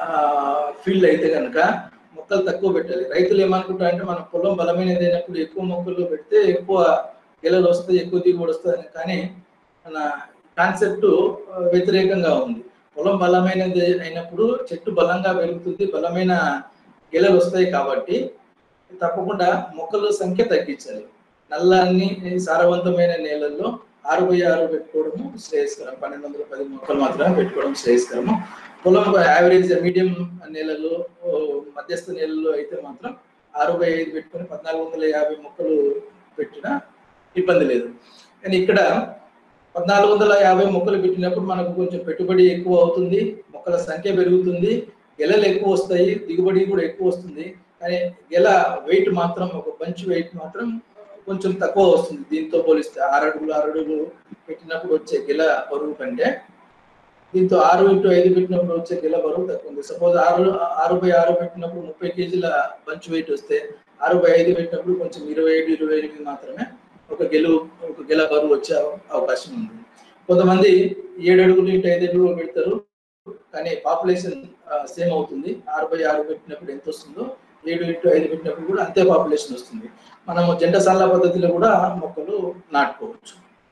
ఫీల్డ్ అయితే కనుక మొక్కలు తక్కువ పెట్టాలి. రైతులు ఏమనుకుంటారంటే మన పొలం బలమైనది అయినప్పుడు ఎక్కువ మొక్కలు పెడితే ఎక్కువ గెలలు వస్తాయి, ఎక్కువ దిగుబడి వస్తుంది. కానీ మన కాన్సెప్ట్ వ్యతిరేకంగా ఉంది. పొలం బలమైనది అయినప్పుడు చెట్టు బలంగా పెరుగుతుంది, బలమైన గెలలు వస్తాయి. కాబట్టి తప్పకుండా మొక్కల సంఖ్య తగ్గించాలి. నల్లాన్ని సారవంతమైన నేలల్లో ఆరు బై ఆరు పెట్టుకోవడము శ్రేయస్కరం. పన్నెండు వందల పది మొక్కలు మాత్రమే పెట్టుకోవడం శ్రేయస్కరము. పొలం యావరేజ్ మీడియం నేలలు మధ్యస్థ నేలల్లో అయితే మాత్రం ఆరు బై ఐదు పెట్టుకొని పద్నాలుగు వందల యాభై మొక్కలు పెట్టినా ఇబ్బంది లేదు. కానీ ఇక్కడ పద్నాలుగు వందల యాభై మొక్కలు పెట్టినప్పుడు మనకు కొంచెం పెట్టుబడి ఎక్కువ అవుతుంది, మొక్కల సంఖ్య పెరుగుతుంది, గెలలు ఎక్కువ వస్తాయి, దిగుబడి కూడా ఎక్కువ వస్తుంది. కానీ గెల వెయిట్ మాత్రం ఒక బంచ్ వెయిట్ మాత్రం కొంచెం తక్కువ వస్తుంది. దీంతో పోలిస్తే ఆరు అడుగులు ఆరు అడుగులు పెట్టినప్పుడు వచ్చే గెల బరువు కంటే దీంతో ఆరు ఇంటూ ఐదు పెట్టినప్పుడు వచ్చే గెల బరువు తక్కువ ఉంది. సపోజ్ ఆరు ఆరు బై ఆరు పెట్టినప్పుడు ముప్పై కేజీల బంచ్ వెయిట్ వస్తే ఆరు బై ఐదు పెట్టినప్పుడు కొంచెం ఇరవై ఏడు ఇరవై ఎనిమిది మాత్రమే ఒక గెలు ఒక గెల బరువు వచ్చే అవకాశం ఉంది. కొంతమంది ఏడు అడుగులు ఇంటూ ఐదు అడుగులు పెడతారు, కానీ పాపులేషన్ సేమ్ అవుతుంది. ఆరు బై ఆరు పెట్టినప్పుడు ఎంత వస్తుందో ఏడు ఇంటూ ఐదు పెట్టినప్పుడు కూడా అంతే పాపులేషన్ వస్తుంది. మనము జంట సల్లా పద్ధతిలో కూడా మొక్కలు నాటుకోవచ్చు.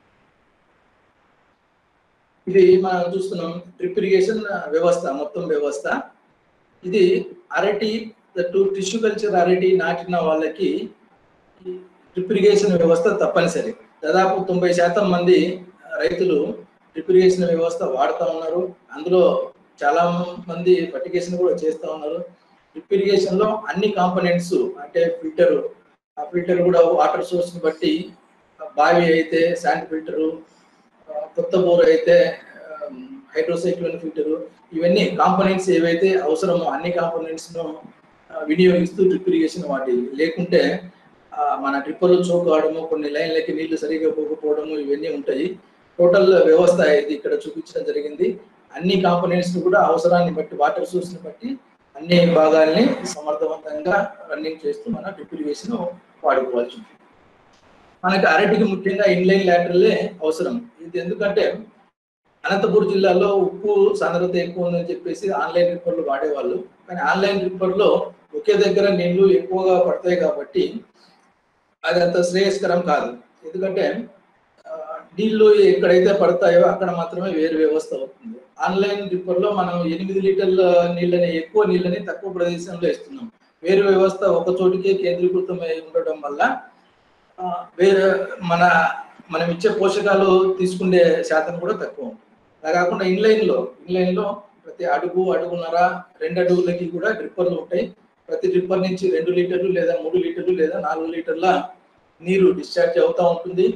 ఇది మనం చూస్తున్నాం డ్రిప్ ఇరిగేషన్ వ్యవస్థ, మొత్తం వ్యవస్థ ఇది. అరటి టిష్యూ కల్చర్ అరటి నాటిన వాళ్ళకి డ్రిప్ ఇరిగేషన్ వ్యవస్థ తప్పనిసరి. దాదాపు తొంభై శాతం మంది రైతులు డ్రిప్ ఇరిగేషన్ వ్యవస్థ వాడుతూ ఉన్నారు. అందులో చాలా మంది ఫర్టిగేషన్ కూడా చేస్తూ ఉన్నారు. డ్రిప్ ఇరిగేషన్ లో అన్ని కాంపోనెంట్స్ అంటే ఫిల్టర్, ఆ ఫిల్టర్ కూడా వాటర్ సోర్స్ ని బట్టి బావి అయితే శాండ్ ఫిల్టరు, కొత్త బోర్ అయితే హైడ్రోసైక్లోన్ ఫిల్టరు, ఇవన్నీ కాంపోనెంట్స్ ఏవైతే అవసరమో అన్ని కాంపోనెంట్స్ ను వినియోగిస్తూ డ్రిప్ ఇరిగేషన్ వాటి. లేకుంటే మన డ్రిప్పర్లు చోక్ కావడము, కొన్ని లైన్లకి నీళ్లు సరిగా పోకపోవడము ఇవన్నీ ఉంటాయి. టోటల్ వ్యవస్థ ఇది ఇక్కడ చూపించడం జరిగింది. అన్ని కాంపోనెంట్స్ కూడా అవసరాన్ని బట్టి వాటర్ సోర్స్ ని బట్టి అన్ని భాగాల్ని సమర్థవంతంగా రన్నింగ్ చేస్తూ మన డ్రిప్ ఇరిగేషన్ వాడుకోవాల్సి ఉంటుంది. మనకి అరటికి ముఖ్యంగా ఇన్లైన్ లాటరలే అవసరం. ఇది ఎందుకంటే అనంతపురం జిల్లాలో ఉప్పు సాంద్రత ఎక్కువ ఉందని చెప్పేసి ఆన్లైన్ డ్రిప్పర్లు వాడేవాళ్ళు. కానీ ఆన్లైన్ డ్రిప్పర్లో ఒకే దగ్గర నీళ్లు ఎక్కువగా పడతాయి కాబట్టి అది అంత శ్రేయస్కరం కాదు. ఎందుకంటే నీళ్లు ఎక్కడైతే పడతాయో అక్కడ మాత్రమే వేరు వ్యవస్థ అవుతుంది. ఆన్లైన్ డ్రిప్పర్లో మనం ఎనిమిది లీటర్ల నీళ్ళని ఎక్కువ నీళ్ళని తక్కువ ప్రదేశంలో ఇస్తున్నాం. వేరు వ్యవస్థ ఒక చోటికే కేంద్రీకృతమై ఉండడం వల్ల వేరే మన మనం ఇచ్చే పోషకాలు తీసుకునే శాతం కూడా తక్కువ ఉంటుంది. అలా కాకుండా ఇన్లైన్లో ఇన్లైన్లో ప్రతి అడుగు అడుగున్నర రెండు అడుగులకి కూడా డ్రిప్పర్లు ఉంటాయి. ప్రతి డ్రిప్పర్ నుంచి రెండు లీటర్లు లేదా మూడు లీటర్లు లేదా నాలుగు లీటర్ల నీరు డిశ్చార్జ్ అవుతూ ఉంటుంది.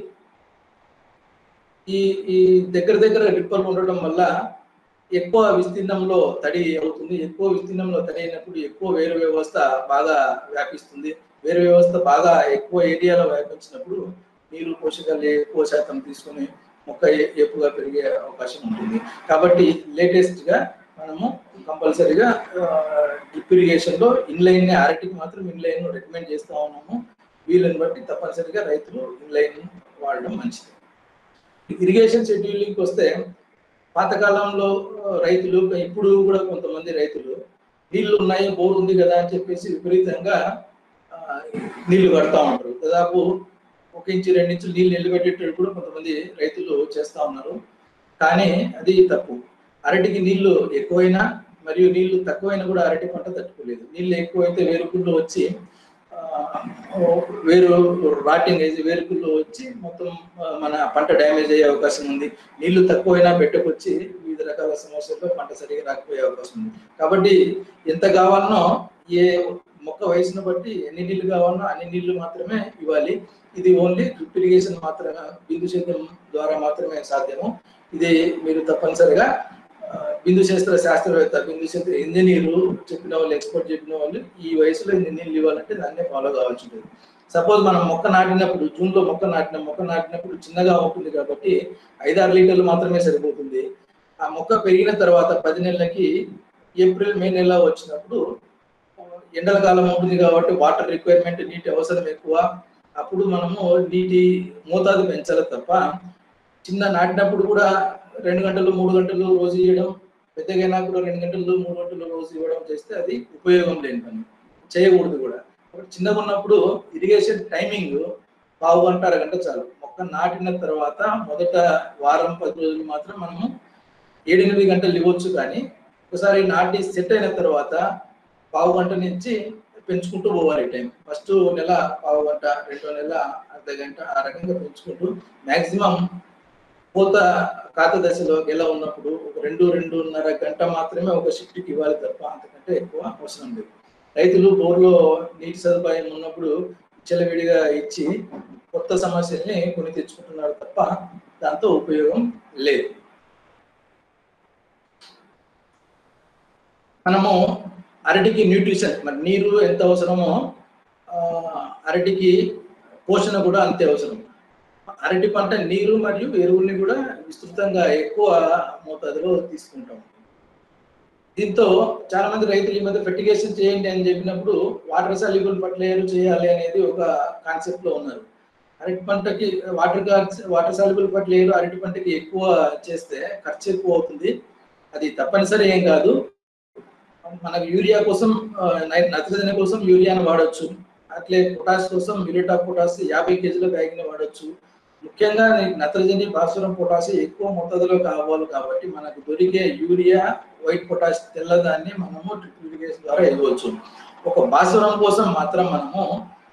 ఈ ఈ దగ్గర దగ్గర డ్రిప్పర్లు ఉండడం వల్ల ఎక్కువ విస్తీర్ణంలో తడి అవుతుంది. ఎక్కువ విస్తీర్ణంలో తడి అయినప్పుడు ఎక్కువ వేరు వ్యవస్థ బాగా వ్యాపిస్తుంది. వేరు వ్యవస్థ బాగా ఎక్కువ ఏరియాలో వ్యాపించినప్పుడు నీరు పోషకాలు ఎక్కువ శాతం తీసుకొని మొక్క ఎక్కువగా పెరిగే అవకాశం ఉంటుంది. కాబట్టి లేటెస్ట్గా మనము కంపల్సరీగా డ్రిప్ ఇరిగేషన్లో ఇన్లైన్ అరటికి మాత్రం ఇన్లైన్ రికమెండ్ చేస్తూ ఉన్నాము. వీళ్ళని బట్టి తప్పనిసరిగా రైతులు ఇన్లైన్ వాడడం మంచిది. ఇరిగేషన్ షెడ్యూలింగ్కి వస్తే పాతకాలంలో రైతులు, ఇప్పుడు కూడా కొంతమంది రైతులు నీళ్లు ఉన్నాయి బోర్ ఉంది కదా అని చెప్పేసి విపరీతంగా నీళ్లు కడతా ఉంటారు. దాదాపు ఒక ఇంచు రెండు ఇంచులు నీళ్ళు నిలబెట్టేటప్పుడు కూడా కొంతమంది రైతులు చేస్తూ ఉన్నారు. కానీ అది తప్పు. అరటికి నీళ్లు ఎక్కువైనా మరియు నీళ్లు తక్కువైనా కూడా అరటి పంట తట్టుకోలేదు. నీళ్ళు ఎక్కువైతే వేరుకుళ్ళు వచ్చి వేరు రాటింగ్ అయితే వేరుకుళ్ళు వచ్చి మొత్తం మన పంట డ్యామేజ్ అయ్యే అవకాశం ఉంది. నీళ్లు తక్కువైనా పెట్టకొచ్చి వివిధ రకాల సమస్యల్లో పంట సరిగా రాకపోయే అవకాశం ఉంది. కాబట్టి ఎంత కావాలనో ఏ మొక్క వయసును బట్టి ఎన్ని నీళ్లు కావాలనో అన్ని నీళ్లు మాత్రమే ఇవ్వాలి. ఇది ఓన్లీ డ్రిప్ ఇరిగేషన్ మాత్రమే, బిందు సేద్యం ద్వారా మాత్రమే సాధ్యము. ఇది మీరు తప్పనిసరిగా బిందు శాస్త్ర శాస్త్రవేత్త, బిందు శాస్త్ర ఇంజనీర్లు చెప్పిన వాళ్ళు, ఎక్స్పర్ట్ చెప్పిన వాళ్ళు ఈ వయసులో ఇన్ని నీళ్ళు ఇవ్వాలంటే దాన్నే ఫాలో కావాల్సి ఉంటుంది. సపోజ్ మనం మొక్క నాటినప్పుడు జూన్లో మొక్క నాటిన మొక్క నాటినప్పుడు చిన్నగా ఉంటుంది కాబట్టి ఐదారు లీటర్లు మాత్రమే సరిపోతుంది. ఆ మొక్క పెరిగిన తర్వాత పది నెలలకి ఏప్రిల్ మే నెల వచ్చినప్పుడు ఎండల కాలం ఉంటుంది కాబట్టి వాటర్ రిక్వైర్మెంట్, నీటి అవసరం ఎక్కువ. అప్పుడు మనము నీటి మోతాదు పెంచాలి తప్ప చిన్న నాటినప్పుడు కూడా రెండు గంటలు మూడు గంటలు రోజు ఇవ్వడం, పెద్దగైనా కూడా రెండు గంటలు మూడు గంటలు రోజు ఇవ్వడం చేస్తే అది ఉపయోగం లేని పని, చేయకూడదు కూడా. చిన్నగా ఉన్నప్పుడు ఇరిగేషన్ టైమింగ్ పావు గంట అరగంట చాలు. మొక్క నాటిన తర్వాత మొదట వారం పది రోజులు మాత్రం మనము ఏడెనిమిది గంటలు ఇవ్వచ్చు. కానీ ఒకసారి నాటి సెట్ అయిన తర్వాత పావు గంట నుంచి పెంచుకుంటూ పోవాలి టైం. ఫస్ట్ నెల పావు గంట, రెండో నెల అర్ధ గంట, ఆ రకంగా పెంచుకుంటూ మ్యాక్సిమం పూత కాత దశలో ఎలా ఉన్నప్పుడు ఒక రెండు రెండున్నర గంట మాత్రమే ఒక షిఫ్ట్కి ఇవ్వాలి తప్ప అంతకంటే ఎక్కువ అవసరం లేదు. రైతులు బోర్లో నీటి సదుపాయం ఉన్నప్పుడు విచ్చలవిడిగా ఇచ్చి కొత్త సమస్యల్ని కొని తెచ్చుకుంటున్నారు తప్ప దాంతో ఉపయోగం లేదు. మనము అరటికి న్యూట్రిషన్, మరి నీరు ఎంత అవసరమో అరటికి పోషణ కూడా అంతే అవసరం. అరటి పంట నీరు మరియు ఎరువుల్ని కూడా విస్తృతంగా ఎక్కువ మోతాదులో తీసుకుంటాం. దీంతో చాలా మంది రైతులు ఈ మధ్య ఫెర్టిగేషన్ చేయండి అని చెప్పినప్పుడు వాటర్ సాల్యుబుల్ ఫర్టిలైజర్ చేయాలి అనేది ఒక కాన్సెప్ట్ లో ఉన్నారు. అరటి పంటకి వాటర్ వాటర్ సాల్యుబుల్ ఫర్టిలైజర్ అరటి పంటకి ఎక్కువ చేస్తే ఖర్చు ఎక్కువ అవుతుంది. అది తప్పనిసరి ఏం కాదు. మనకు యూరియా కోసం, నత్రజని కోసం యూరియాను వాడచ్చు. అట్లే పొటాష్ కోసం మ్యూరేట్ ఆఫ్ పొటాష్ యాభై కేజీల బ్యాగ్ని వాడచ్చు. ముఖ్యంగా నత్రజని, భాస్వరం, పొటాష్ ఎక్కువ మోతాదులో కావాలి కాబట్టి మనకు దొరికే యూరియా, వైట్ పొటాష్ తెల్లదాన్ని మనము డ్రిప్ ఇరిగేషన్ ద్వారా ఇవ్వచ్చు. ఒక భాస్వరం కోసం మాత్రం మనము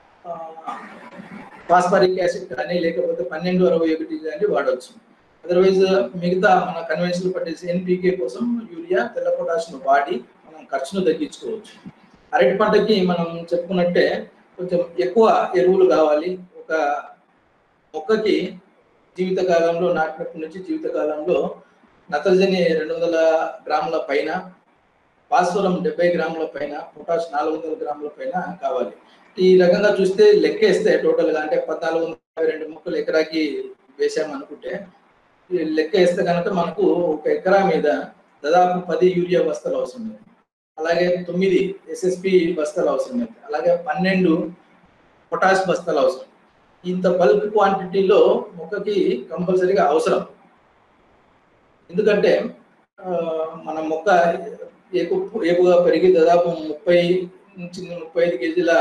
ఫాస్ఫరిక్ యాసిడ్ కానీ లేకపోతే పన్నెండు అరవై ఒకటి కానీ వాడవచ్చు. అదర్వైజ్ మిగతా మన కన్వెన్షనల్ పట్టేసి ఎన్పికే కోసం యూరియా, తెల్ల పొటాష్ను వాడి మనం ఖర్చును తగ్గించుకోవచ్చు. అరటి పంటకి మనం చెప్పుకున్నట్టే కొంచెం ఎక్కువ ఎరువులు కావాలి. ఒక మొక్కకి జీవితకాలంలో నాటినప్పటి నుంచి జీవితకాలంలో నత్రజని రెండు వందల గ్రాముల పైన, భాస్వరం డెబ్బై గ్రాముల పైన, పొటాష్ నాలుగు వందల గ్రాముల పైన కావాలి. ఈ రకంగా చూస్తే లెక్కేస్తే టోటల్గా అంటే పద్నాలుగు వందల రెండు మొక్కలు ఎకరాకి వేసామనుకుంటే లెక్క వేస్తే కనుక మనకు ఒక ఎకరా మీద దాదాపు పది యూరియా బస్తాలు అవసరం. అలాగే తొమ్మిది ఎస్ఎస్పి బస్తాలు అవసరం. అలాగే పన్నెండు పొటాష్ బస్తాలు అవసరం. ఇంత బల్క్ క్వాంటిటీలో మొక్కకి కంపల్సరీగా అవసరం. ఎందుకంటే మన మొక్క ఏపు ఏపుగా పెరిగి దాదాపు ముప్పై నుంచి ముప్పై ఐదు కేజీల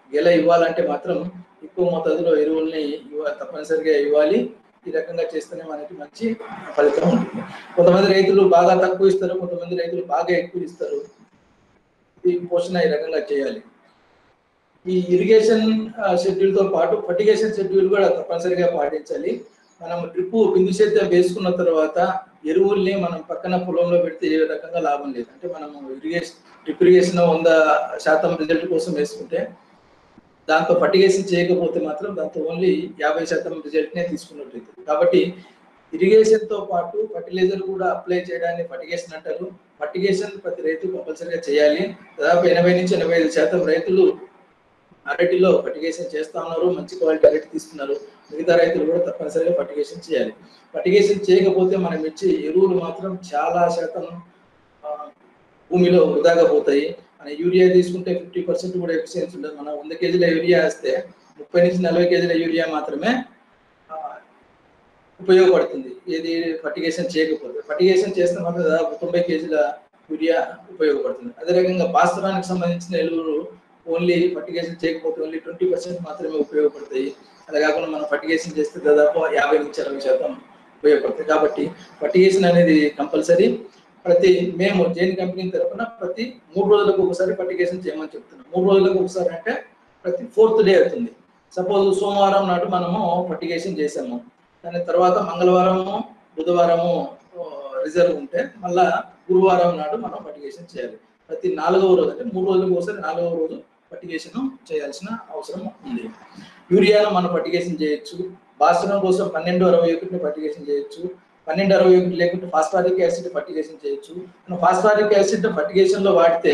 గెల ఇవ్వాలంటే మాత్రం ఎక్కువ మోతాదులో ఎరువుల్ని ఇవ్వ తప్పనిసరిగా ఇవ్వాలి. ఈ రకంగా చేస్తేనే మనకి మంచి ఫలితం ఉంటుంది. కొంతమంది రైతులు బాగా తక్కువ ఇస్తారు, కొంతమంది రైతులు బాగా ఎక్కువ ఇస్తారు. ఈ పోషణ ఈ రకంగా చేయాలి. ఈ ఇరిగేషన్ షెడ్యూల్ తో పాటు ఫర్టిగేషన్ షెడ్యూల్ కూడా తప్పనిసరిగా పాటించాలి. మనం డ్రిప్ బిందు సేద్యం వేసుకున్న తర్వాత ఎరువుల్ని మనం పక్కన పొలంలో పెడితే ఏ రకంగా లాభం లేదు. అంటే మనం ఇరిగేషన్ డ్రిప్ ఇరిగేషన్ వంద శాతం రిజల్ట్ కోసం వేసుకుంటే దాంతో ఫర్టిగేషన్ చేయకపోతే మాత్రం దాంతో ఓన్లీ యాభై శాతం రిజల్ట్ నే తీసుకున్నట్టు. కాబట్టి ఇరిగేషన్ తో పాటు ఫర్టిలైజర్ కూడా అప్లై చేయడాన్ని ఫర్టిగేషన్ అంటారు. ఫర్టిగేషన్ ప్రతి రైతు కంపల్సరీగా చేయాలి. దాదాపు ఎనభై నుంచి ఎనభై ఐదు శాతం రైతులు అరటిలో ఫర్టిగేషన్ చేస్తా ఉన్నారు, మంచి క్వాలిటీ అరటి తీసుకున్నారు. మిగతా రైతులు కూడా తప్పనిసరిగా ఫర్టిగేషన్ చేయాలి. ఫర్టిగేషన్ చేయకపోతే మనం ఇచ్చే ఎరువులు మాత్రం చాలా శాతం భూమిలో వృధాగా పోతాయి. మన యూరియా తీసుకుంటే ఫిఫ్టీ పర్సెంట్ కూడా ఎఫిషియన్సీ ఉండదు. మనం వంద కేజీల యూరియా వేస్తే ముప్పై నుంచి నలభై కేజీల యూరియా మాత్రమే ఉపయోగపడుతుంది. ఏది ఫర్టిగేషన్ చేయకపోతే. ఫర్టిగేషన్ చేస్తే మాత్రం దాదాపు తొంభై కేజీల యూరియా ఉపయోగపడుతుంది. అదే రకంగా భాస్వరానికి సంబంధించిన ఎరువులు ఓన్లీ ఫర్టిగేషన్ చేయకపోతే ఓన్లీ ట్వంటీ పర్సెంట్ మాత్రమే ఉపయోగపడతాయి. అలా కాకుండా మనం ఫర్టిగేషన్ చేస్తే దాదాపు యాభై నుంచి అరవై శాతం ఉపయోగపడతాయి. కాబట్టి ఫర్టిగేషన్ అనేది కంపల్సరీ. ప్రతి మేము జైన్ కంపెనీ తరఫున ప్రతి మూడు రోజులకు ఒకసారి ఫర్టిగేషన్ చేయమని చెప్తున్నాం. మూడు రోజులకు ఒకసారి అంటే ప్రతి ఫోర్త్ డే అవుతుంది. సపోజ్ సోమవారం నాడు మనము ఫర్టిగేషన్ చేసాము, దాని తర్వాత మంగళవారము బుధవారము రిజర్వ్ ఉంటే మళ్ళా గురువారం నాడు మనం ఫర్టిగేషన్ చేయాలి. ప్రతి నాలుగవ రోజు అంటే మూడు రోజులకు ఒకసారి నాలుగవ రోజు ఫర్టిగేషన్ చేయాల్సిన అవసరం ఉంది. యూరియాను మనం ఫర్టిగేషన్ చేయొచ్చు. భాస్వరం కోసం పన్నెండు అరవై ఒకటిని ఫర్టిగేషన్ చేయొచ్చు. పన్నెండు అరవై ఒకటి లేకుంటే ఫాస్ఫారిక్ యాసిడ్ ఫర్టిగేషన్ చేయొచ్చు. మనం ఫాస్ఫారిక్ యాసిడ్ ఫర్టిగేషన్ లో వాడితే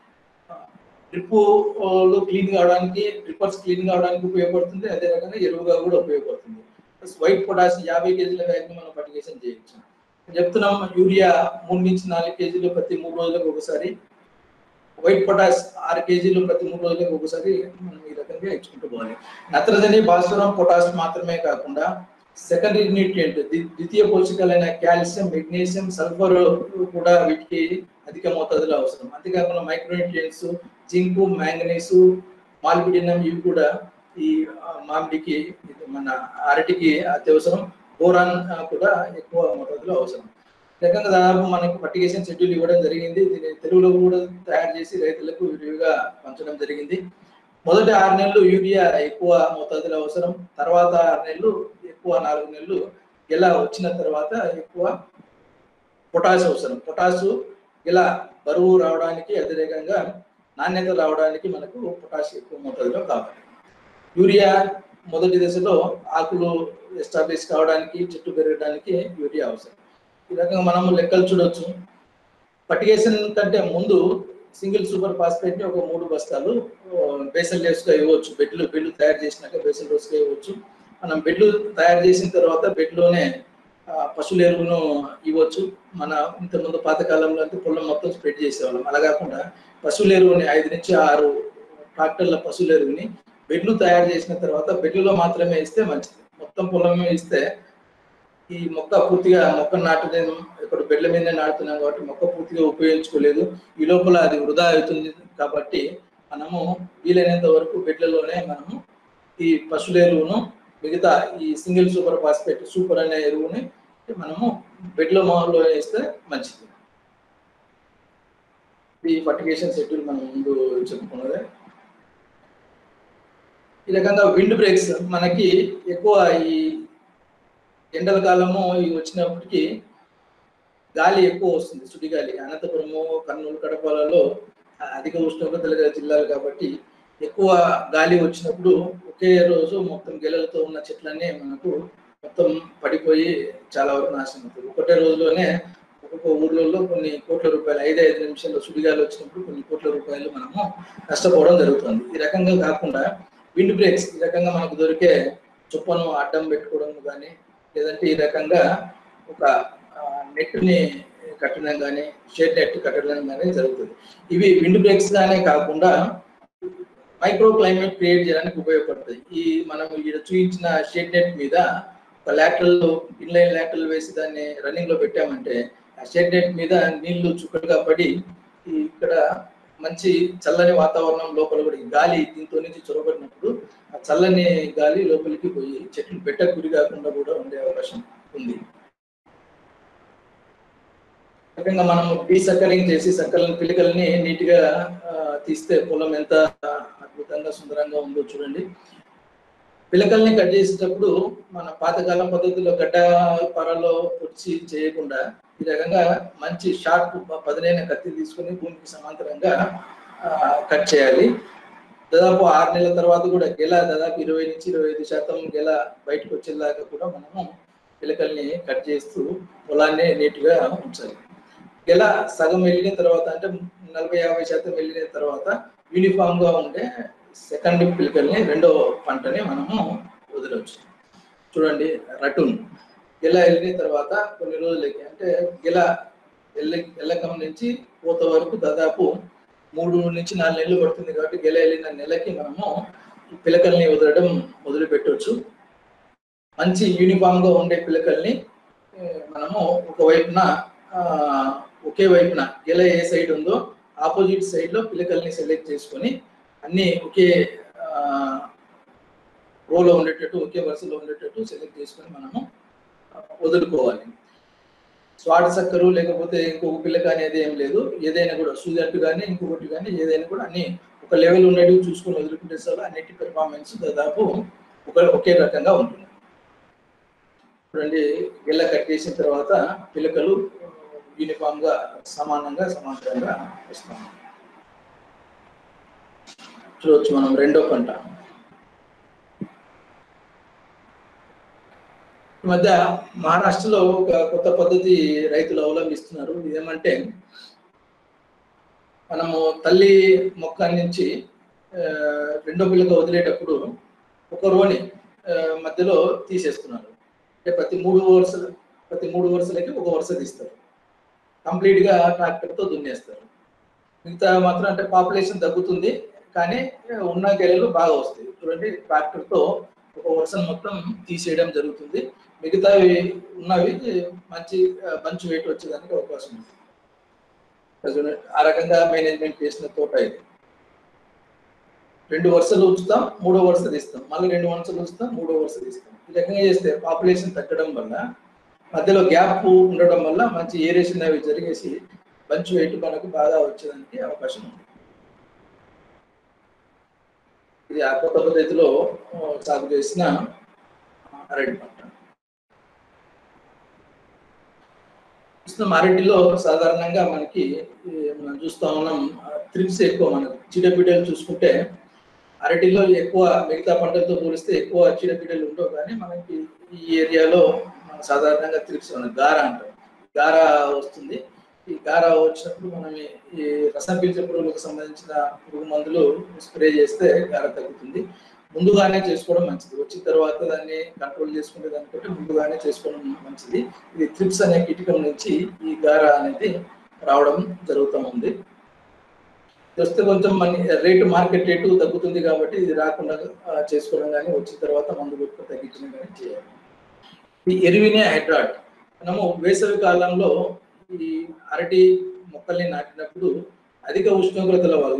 డ్రిప్లు క్లీన్ కావడానికి, డ్రిప్పర్స్ క్లీన్ కావడానికి ఉపయోగపడుతుంది. అదే రకంగా ఎరువుగా కూడా ఉపయోగపడుతుంది. ప్లస్ వైట్ పొటాష్ యాభై కేజీల వ్యాధిని మనం ఫర్టిగేషన్ చేయొచ్చు. చెప్తున్నాం యూరియా మూడు నుంచి నాలుగు కేజీలు ప్రతి మూడు రోజులకు ఒకసారి, వైట్ పొటాష్ ఆరు కేజీలు ప్రతి మూడు రోజులకు ఒకసారి మనం ఈ రకంగా ఇచ్చుకుంటూ పోవాలి. నత్రజని, భాస్వరం, పొటాష్ మాత్రమే కాకుండా సెకండరీ న్యూట్రియంట్ ద్వితీయ పోషకాలైన కాల్షియం, మెగ్నీషియం, సల్ఫర్ కూడా వీటికి అధిక మోతాదులో అవసరం. అంతేకాకుండా micro nutrients zinc, manganese, molybdenum ఇవి కూడా ఈ మామిడికి మన అరటికి అత్యవసరం. బోరాన్ కూడా ఎక్కువ మోతాదులో అవసరం. రకంగా దాదాపు మనకు ఫర్టిగేషన్ షెడ్యూల్ ఇవ్వడం జరిగింది. దీన్ని తెలుగులో కూడా తయారు చేసి రైతులకు విరివిగా పంచడం జరిగింది. మొదటి ఆరు నెలలు యూరియా ఎక్కువ మోతాదులో అవసరం. తర్వాత ఆరు నెలలు ఎక్కువ, నాలుగు నెలలు ఇలా వచ్చిన తర్వాత ఎక్కువ పొటాష్ అవసరం. పొటాష్ ఇలా బరువు రావడానికి, అదే రకంగా నాణ్యత రావడానికి మనకు పొటాష్ ఎక్కువ మోతాదులో కావాలి. యూరియా మొదటి దశలో ఆకులు ఎస్టాబ్లిష్ కావడానికి, చెట్టు పెరగడానికి యూరియా అవసరం. ఈ రకంగా మనము లెక్కలు చూడొచ్చు. ఫర్టిగేషన్ కంటే ముందు సింగిల్ సూపర్ ఫాస్ఫేట్ ని ఒక మూడు బస్తాలు బేసల్ డోస్ గా ఇవ్వచ్చు. బెడ్లు బెడ్లు తయారు చేసినాక బేసల్ డోస్ గా ఇవ్వచ్చు. మనం బెడ్లు తయారు చేసిన తర్వాత బెడ్లోనే పశువుల ఎరువును ఇవ్వచ్చు. మన ఇంతకుముందు పాతకాలంలో అంటే పొలం మొత్తం స్ప్రెడ్ చేసేవాళ్ళం. అలా కాకుండా పశువుల ఎరువుని ఐదు నుంచి ఆరు ట్రాక్టర్ల పశువుల ఎరువుని బెడ్లు తయారు చేసిన తర్వాత బెడ్లలో మాత్రమే ఇస్తే మంచిది. మొత్తం పొలమే ఇస్తే ఈ మొక్క పూర్తిగా మొక్క నాటడం ఇక్కడ బెడ్ల మీదనే నాటుతున్నాం కాబట్టి మొక్క పూర్తిగా ఉపయోగించుకోలేదు. ఈ లోపల అది వృధా అవుతుంది. కాబట్టి మనము వీలైనంత వరకు బెడ్లలోనే మనము ఈ పశువుల ఎరువును, మిగతా ఈ సింగిల్ సూపర్ ఫాస్ఫేట్ సూపర్ అనే ఎరువుని మనము బెడ్ల మాలో వేస్తే మంచిది. ఈ ఫర్టిగేషన్ షెడ్యూల్ మనం ముందు చెప్పుకున్నదే. ఈ రకంగా విండ్ బ్రేక్స్ మనకి ఎక్కువ ఈ ఎండల కాలము ఇవి వచ్చినప్పటికీ గాలి ఎక్కువ వస్తుంది, సుడిగాలి. అనంతపురము, కర్నూలు, కడపలలో అధిక ఉష్ణోగ్రతల జిల్లాలు కాబట్టి ఎక్కువ గాలి వచ్చినప్పుడు ఒకే రోజు మొత్తం గెలలతో ఉన్న చెట్లన్నీ మనకు మొత్తం పడిపోయి చాలా వరకు నాశనం అవుతుంది. ఒకటే రోజులోనే ఒక్కొక్క ఊర్లలో కొన్ని కోట్ల రూపాయలు, ఐదు ఐదు నిమిషాల్లో సుడిగాలి వచ్చినప్పుడు కొన్ని కోట్ల రూపాయలు మనము నష్టపోవడం జరుగుతుంది. ఈ రకంగా కాకుండా విండ్ బ్రేక్స్ ఈ రకంగా మనకు దొరికే చుప్పను అడ్డం పెట్టుకోవడం కానీ, లేదంటే ఈ రకంగా ఒక నెట్ని కట్టడం కానీ, షేడ్ నెట్ కట్టడం కానీ జరుగుతుంది. ఇవి విండ్ బ్రేక్స్ గానే కాకుండా మైక్రో క్లైమేట్ క్రియేట్ చేయడానికి ఉపయోగపడతాయి. ఈ మనం ఇక్కడ చూపించిన షేడ్ నెట్ మీద ఒక లాటరల్ ఇన్లైన్ లాటరల్ వేసి దాన్ని రన్నింగ్ లో పెట్టామంటే ఆ షేడ్ నెట్ మీద నీళ్లు చుక్కలుగా పడి ఇక్కడ మంచి చల్లని వాతావరణం లోపల కూడా గాలి దీంతో నుంచి చొరబడినప్పుడు ఆ చల్లని గాలి లోపలికి పోయి చెట్లు బెట్టకు గురి కాకుండా కూడా ఉండే అవకాశం ఉంది. ముఖ్యంగా మనం డీ సక్కరింగ్ చేసి సక్కలని పిలికల్ని నీట్గా తీస్తే పొలం ఎంత అద్భుతంగా సుందరంగా ఉందో చూడండి. పిలకల్ని కట్ చేసేటప్పుడు మన పాతకాలం పద్ధతిలో గడ్డ పరలో పొడిచి చేయకుండా ఈ రకంగా మంచి షార్ప్ పదునైన కత్తి తీసుకొని భూమికి సమాంతరంగా కట్ చేయాలి. దాదాపు ఆరు నెలల తర్వాత కూడా గెల దాదాపు ఇరవై నుంచి ఇరవై ఐదు శాతం గెల బయటకు వచ్చేలాగా కూడా మనము పిలకల్ని కట్ చేస్తూ పొలాన్ని నీట్గా ఉంచాలి. గెల సగం వెళ్ళిన తర్వాత అంటే నలభై యాభై శాతం వెళ్ళిన తర్వాత యూనిఫామ్ గా ఉండే సెకండ్ పిలకల్ని రెండో పంటని మనము వదలవచ్చు. చూడండి రటున్ గెల వెళ్ళిన తర్వాత కొన్ని రోజులకి అంటే గెల వెళ్ళ వెళ్ళకం నుంచి పూత వరకు దాదాపు మూడు నుంచి నాలుగు నెలలు పడుతుంది కాబట్టి గెల వెళ్ళిన నెలకి మనము పిలకల్ని వదలడం మొదలు పెట్టవచ్చు. మంచి యూనిఫామ్ గా ఉండే పిలకల్ని మనము ఒకవైపున ఒకే వైపున గెల ఏ సైడ్ ఉందో ఆపోజిట్ సైడ్ లో పిలకల్ని సెలెక్ట్ చేసుకొని అన్ని ఒకే రోలో ఉండేటట్టు ఒకే వరుసలో ఉండేటట్టు సెలెక్ట్ చేసుకొని మనము వదులుకోవాలి. స్వాట్ సక్కరు లేకపోతే ఇంకొక పిల్లక అనేది ఏం లేదు. ఏదైనా కూడా సూదంటు కానీ ఇంకొకటి కానీ ఏదైనా కూడా అన్ని ఒక లెవెల్ ఉండేవి చూసుకొని వదులుకుంటే సార్ అన్నిటి పెర్ఫార్మెన్స్ దాదాపు ఒక ఒకే రకంగా ఉంటుంది. చూడండి గెల్ల కట్ చేసిన తర్వాత పిలకలు యూనిఫామ్ గా సమానంగా సమాంతరంగా వస్తాం. చూడవచ్చు మనం రెండో పంట. ఈ మధ్య మహారాష్ట్రలో ఒక కొత్త పద్ధతి రైతులు అవలంబిస్తున్నారు. ఇదేమంటే మనము తల్లి మొక్క నుంచి రెండో పిల్లక వదిలేటప్పుడు ఒక రోని మధ్యలో తీసేస్తున్నారు. అంటే ప్రతి మూడు వరుసలు ప్రతి మూడు వరుసలకి ఒక వరుస తీస్తారు. కంప్లీట్ గా ట్రాక్టర్తో దున్నేస్తారు. మిగతా మాత్రం అంటే పాపులేషన్ తగ్గుతుంది కానీ ఉన్న గెలలు బాగా వస్తాయి. చూడండి ట్రాక్టర్తో ఒక వరుసను మొత్తం తీసేయడం జరుగుతుంది. మిగతావి ఉన్నవి మంచి మంచి వెయిట్ వచ్చేదానికి అవకాశం ఉంది. ఆ రకంగా మేనేజ్మెంట్ చేసిన తోట ఇది. రెండు వరుసలు ఉంచుతాం, మూడో వరుస తీస్తాం, మళ్ళీ రెండు వరుసలు ఉంచుతాం, మూడో వరుస తీస్తాం. ఈ రకంగా చేస్తే పాపులేషన్ తగ్గడం వల్ల మధ్యలో గ్యాప్ ఉండడం వల్ల మంచి ఏరేషన్ అవి జరిగేసి మంచి వెయిట్ మనకు బాగా వచ్చేదానికి అవకాశం ఉంది. ఇది ఆ కొత్త పద్ధతిలో సాగు చేసిన అరటి పంట. అరటిలో సాధారణంగా మనకి మనం చూస్తా ఉన్నాం త్రిప్స్ ఎక్కువ. మనకు చీడపీడలు చూసుకుంటే అరటిలో ఎక్కువ మిగతా పంటలతో పోలిస్తే ఎక్కువ చీడపీడలు ఉండవు కానీ మనకి ఈ ఏరియాలో సాధారణంగా త్రిప్స్ గార అంటాం. గార వస్తుంది. ఈ గార వచ్చినప్పుడు మనం ఈ రసం పీల్చే పురుగులకు సంబంధించిన పురుగు మందులు స్ప్రే చేస్తే గార తగ్గుతుంది. ముందుగానే చేసుకోవడం మంచిది. వచ్చిన తర్వాత దాన్ని కంట్రోల్ చేసుకునే దానికంటే ముందుగానే చేసుకోవడం మంచిది. ఇది త్రిప్స్ అనే కీటకం నుంచి ఈ గార అనేది రావడం జరుగుతూ ఉంది. వస్తే కొంచెం మన రేటు మార్కెట్ రేటు తగ్గుతుంది కాబట్టి ఇది రాకుండా చేసుకోవడం కానీ వచ్చిన తర్వాత మందు కొట్టుకు తగ్గించడం కానీ చేయాలి. ఈ ఎరువినే హైడ్రాట్ మనము వేసవి కాలంలో ఈ అరటి మొక్కల్ని నాటినప్పుడు అధిక ఉష్ణోగ్రతల వల్ల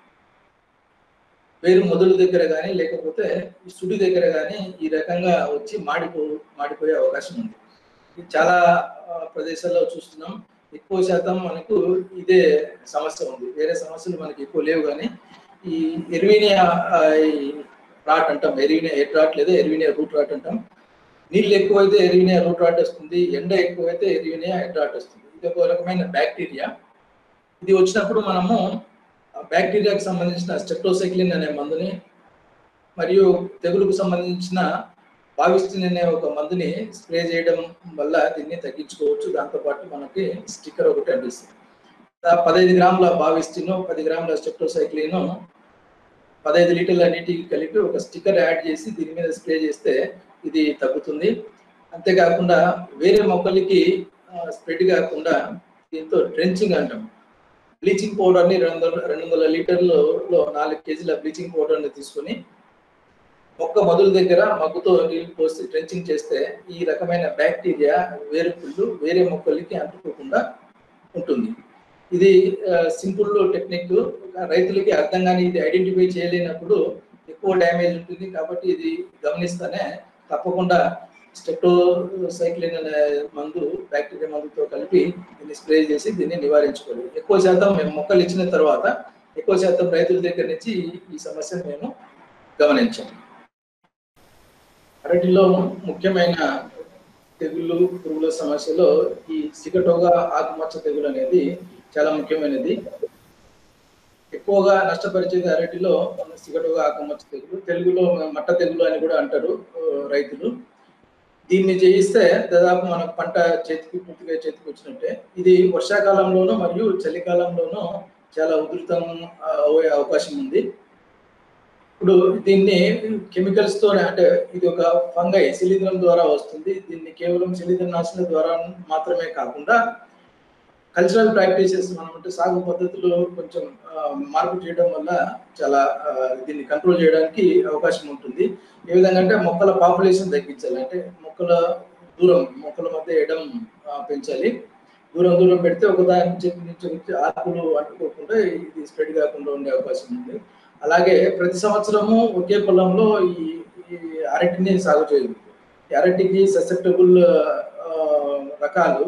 వేరు మొదలు దగ్గర కానీ లేకపోతే సుడి దగ్గర కానీ ఈ రకంగా వచ్చి మాడిపో మాడిపోయే అవకాశం ఉంది. ఇది చాలా ప్రదేశాల్లో చూస్తున్నాం. ఎక్కువ శాతం మనకు ఇదే సమస్య ఉంది. వేరే సమస్యలు మనకి ఎక్కువ లేవు కానీ ఈ ఎరువినియా రాట్ అంటాం, ఎరువినియా హెడ్ రాట్ లేదా ఎరువినియా రూట్ రాట్ అంటాం. నీళ్ళు ఎక్కువైతే ఎరువినియా రూట్ రాట్ వస్తుంది, ఎండ ఎక్కువైతే ఎరువినియా హెడ్ రాట్ వస్తుంది. ఇది ఒక రకమైన బ్యాక్టీరియా. ఇది వచ్చినప్పుడు మనము బ్యాక్టీరియాకు సంబంధించిన స్టెప్టోసైక్లిన్ అనే మందుని మరియు తెగులుకు సంబంధించిన బావిస్టిన్ అనే ఒక మందుని స్ప్రే చేయడం వల్ల దీన్ని తగ్గించుకోవచ్చు. దాంతోపాటు మనకి స్టిక్కర్ ఒకటి అందిస్తుంది. పదహైదు గ్రాముల బావిస్టిన్, పది గ్రాముల స్టెప్టోసైక్లిన్ పదహైదు లీటర్ల నీటికి కలిపి ఒక స్టిక్కర్ యాడ్ చేసి దీని మీద స్ప్రే చేస్తే ఇది తగ్గుతుంది. అంతేకాకుండా వేరే మొక్కలకి స్ప్రెడ్ కాకుండా దీంతో డ్రెంచింగ్ అంటాం. బ్లీచింగ్ పౌడర్ని రెండు వందల రెండు వందల లీటర్లలో నాలుగు కేజీల బ్లీచింగ్ పౌడర్ని తీసుకొని మొక్క మొదల దగ్గర మగ్గుతో నీళ్ళు పోసి డ్రెంచింగ్ చేస్తే ఈ రకమైన బ్యాక్టీరియా వేరు పుళ్ళు వేరే మొక్కలకి అంటుకోకుండా ఉంటుంది. ఇది సింపుల్ టెక్నిక్, రైతులకి అర్థం కానీ ఇది ఐడెంటిఫై చేయలేనప్పుడు ఎక్కువ డ్యామేజ్ ఉంటుంది. కాబట్టి ఇది గమనిస్తేనే తప్పకుండా స్టెప్టోసైక్లిన్ అనే మందు బ్యాక్టీరియా మందుతో కలిపి దీన్ని స్ప్రే చేసి దీన్ని నివారించుకోవాలి. ఎక్కువ శాతం మేము మొక్కలు ఇచ్చిన తర్వాత ఎక్కువ శాతం రైతుల దగ్గర నుంచి ఈ సమస్యను మేము గమనించాము. అరటిలో ముఖ్యమైన తెగుళ్ళు పురుగుల సమస్యలో ఈ సిగటోగా ఆకుమచ్చ తెగులు అనేది చాలా ముఖ్యమైనది. ఎక్కువగా నష్టపరిచేది అరటిలో సిగటోగా ఆకుమచ్చ తెగులు, తెలుగులో మట్ట తెగులు అని కూడా అంటారు రైతులు. దీన్ని చేయిస్తే దాదాపు మన పంట చేతికి పూర్తిగా చేతికి వచ్చినట్టే. ఇది వర్షాకాలంలోనూ మరియు చలికాలంలోనూ చాలా ఉధృతం అయ్యే అవకాశం ఉంది. ఇప్పుడు దీన్ని కెమికల్స్ తోనే, అంటే ఇది ఒక ఫంగై శిలీంధ్రం ద్వారా వస్తుంది. దీన్ని కేవలం శిలీంద్రనాశనం ద్వారా మాత్రమే కాకుండా కల్చరల్ ప్రాక్టీసెస్ మనం అంటే సాగు పద్ధతులు కొంచెం మార్పు చేయడం వల్ల చాలా దీన్ని కంట్రోల్ చేయడానికి అవకాశం ఉంటుంది. ఏ విధంగా అంటే మొక్కల పాపులేషన్ తగ్గించాలి, అంటే మొక్కల దూరం మొక్కల మధ్య ఎడం పెంచాలి. దూరం దూరం పెడితే ఒకదాని చెట్టు నుంచి వచ్చి ఆకులు అంటుకోకుండా ఇది స్ప్రెడ్ కాకుండా ఉండే అవకాశం ఉంది. అలాగే ప్రతి సంవత్సరము ఒకే పొలంలో ఈ అరటిని సాగు చేయదు. అరటికి ససెప్టబుల్ రకాలు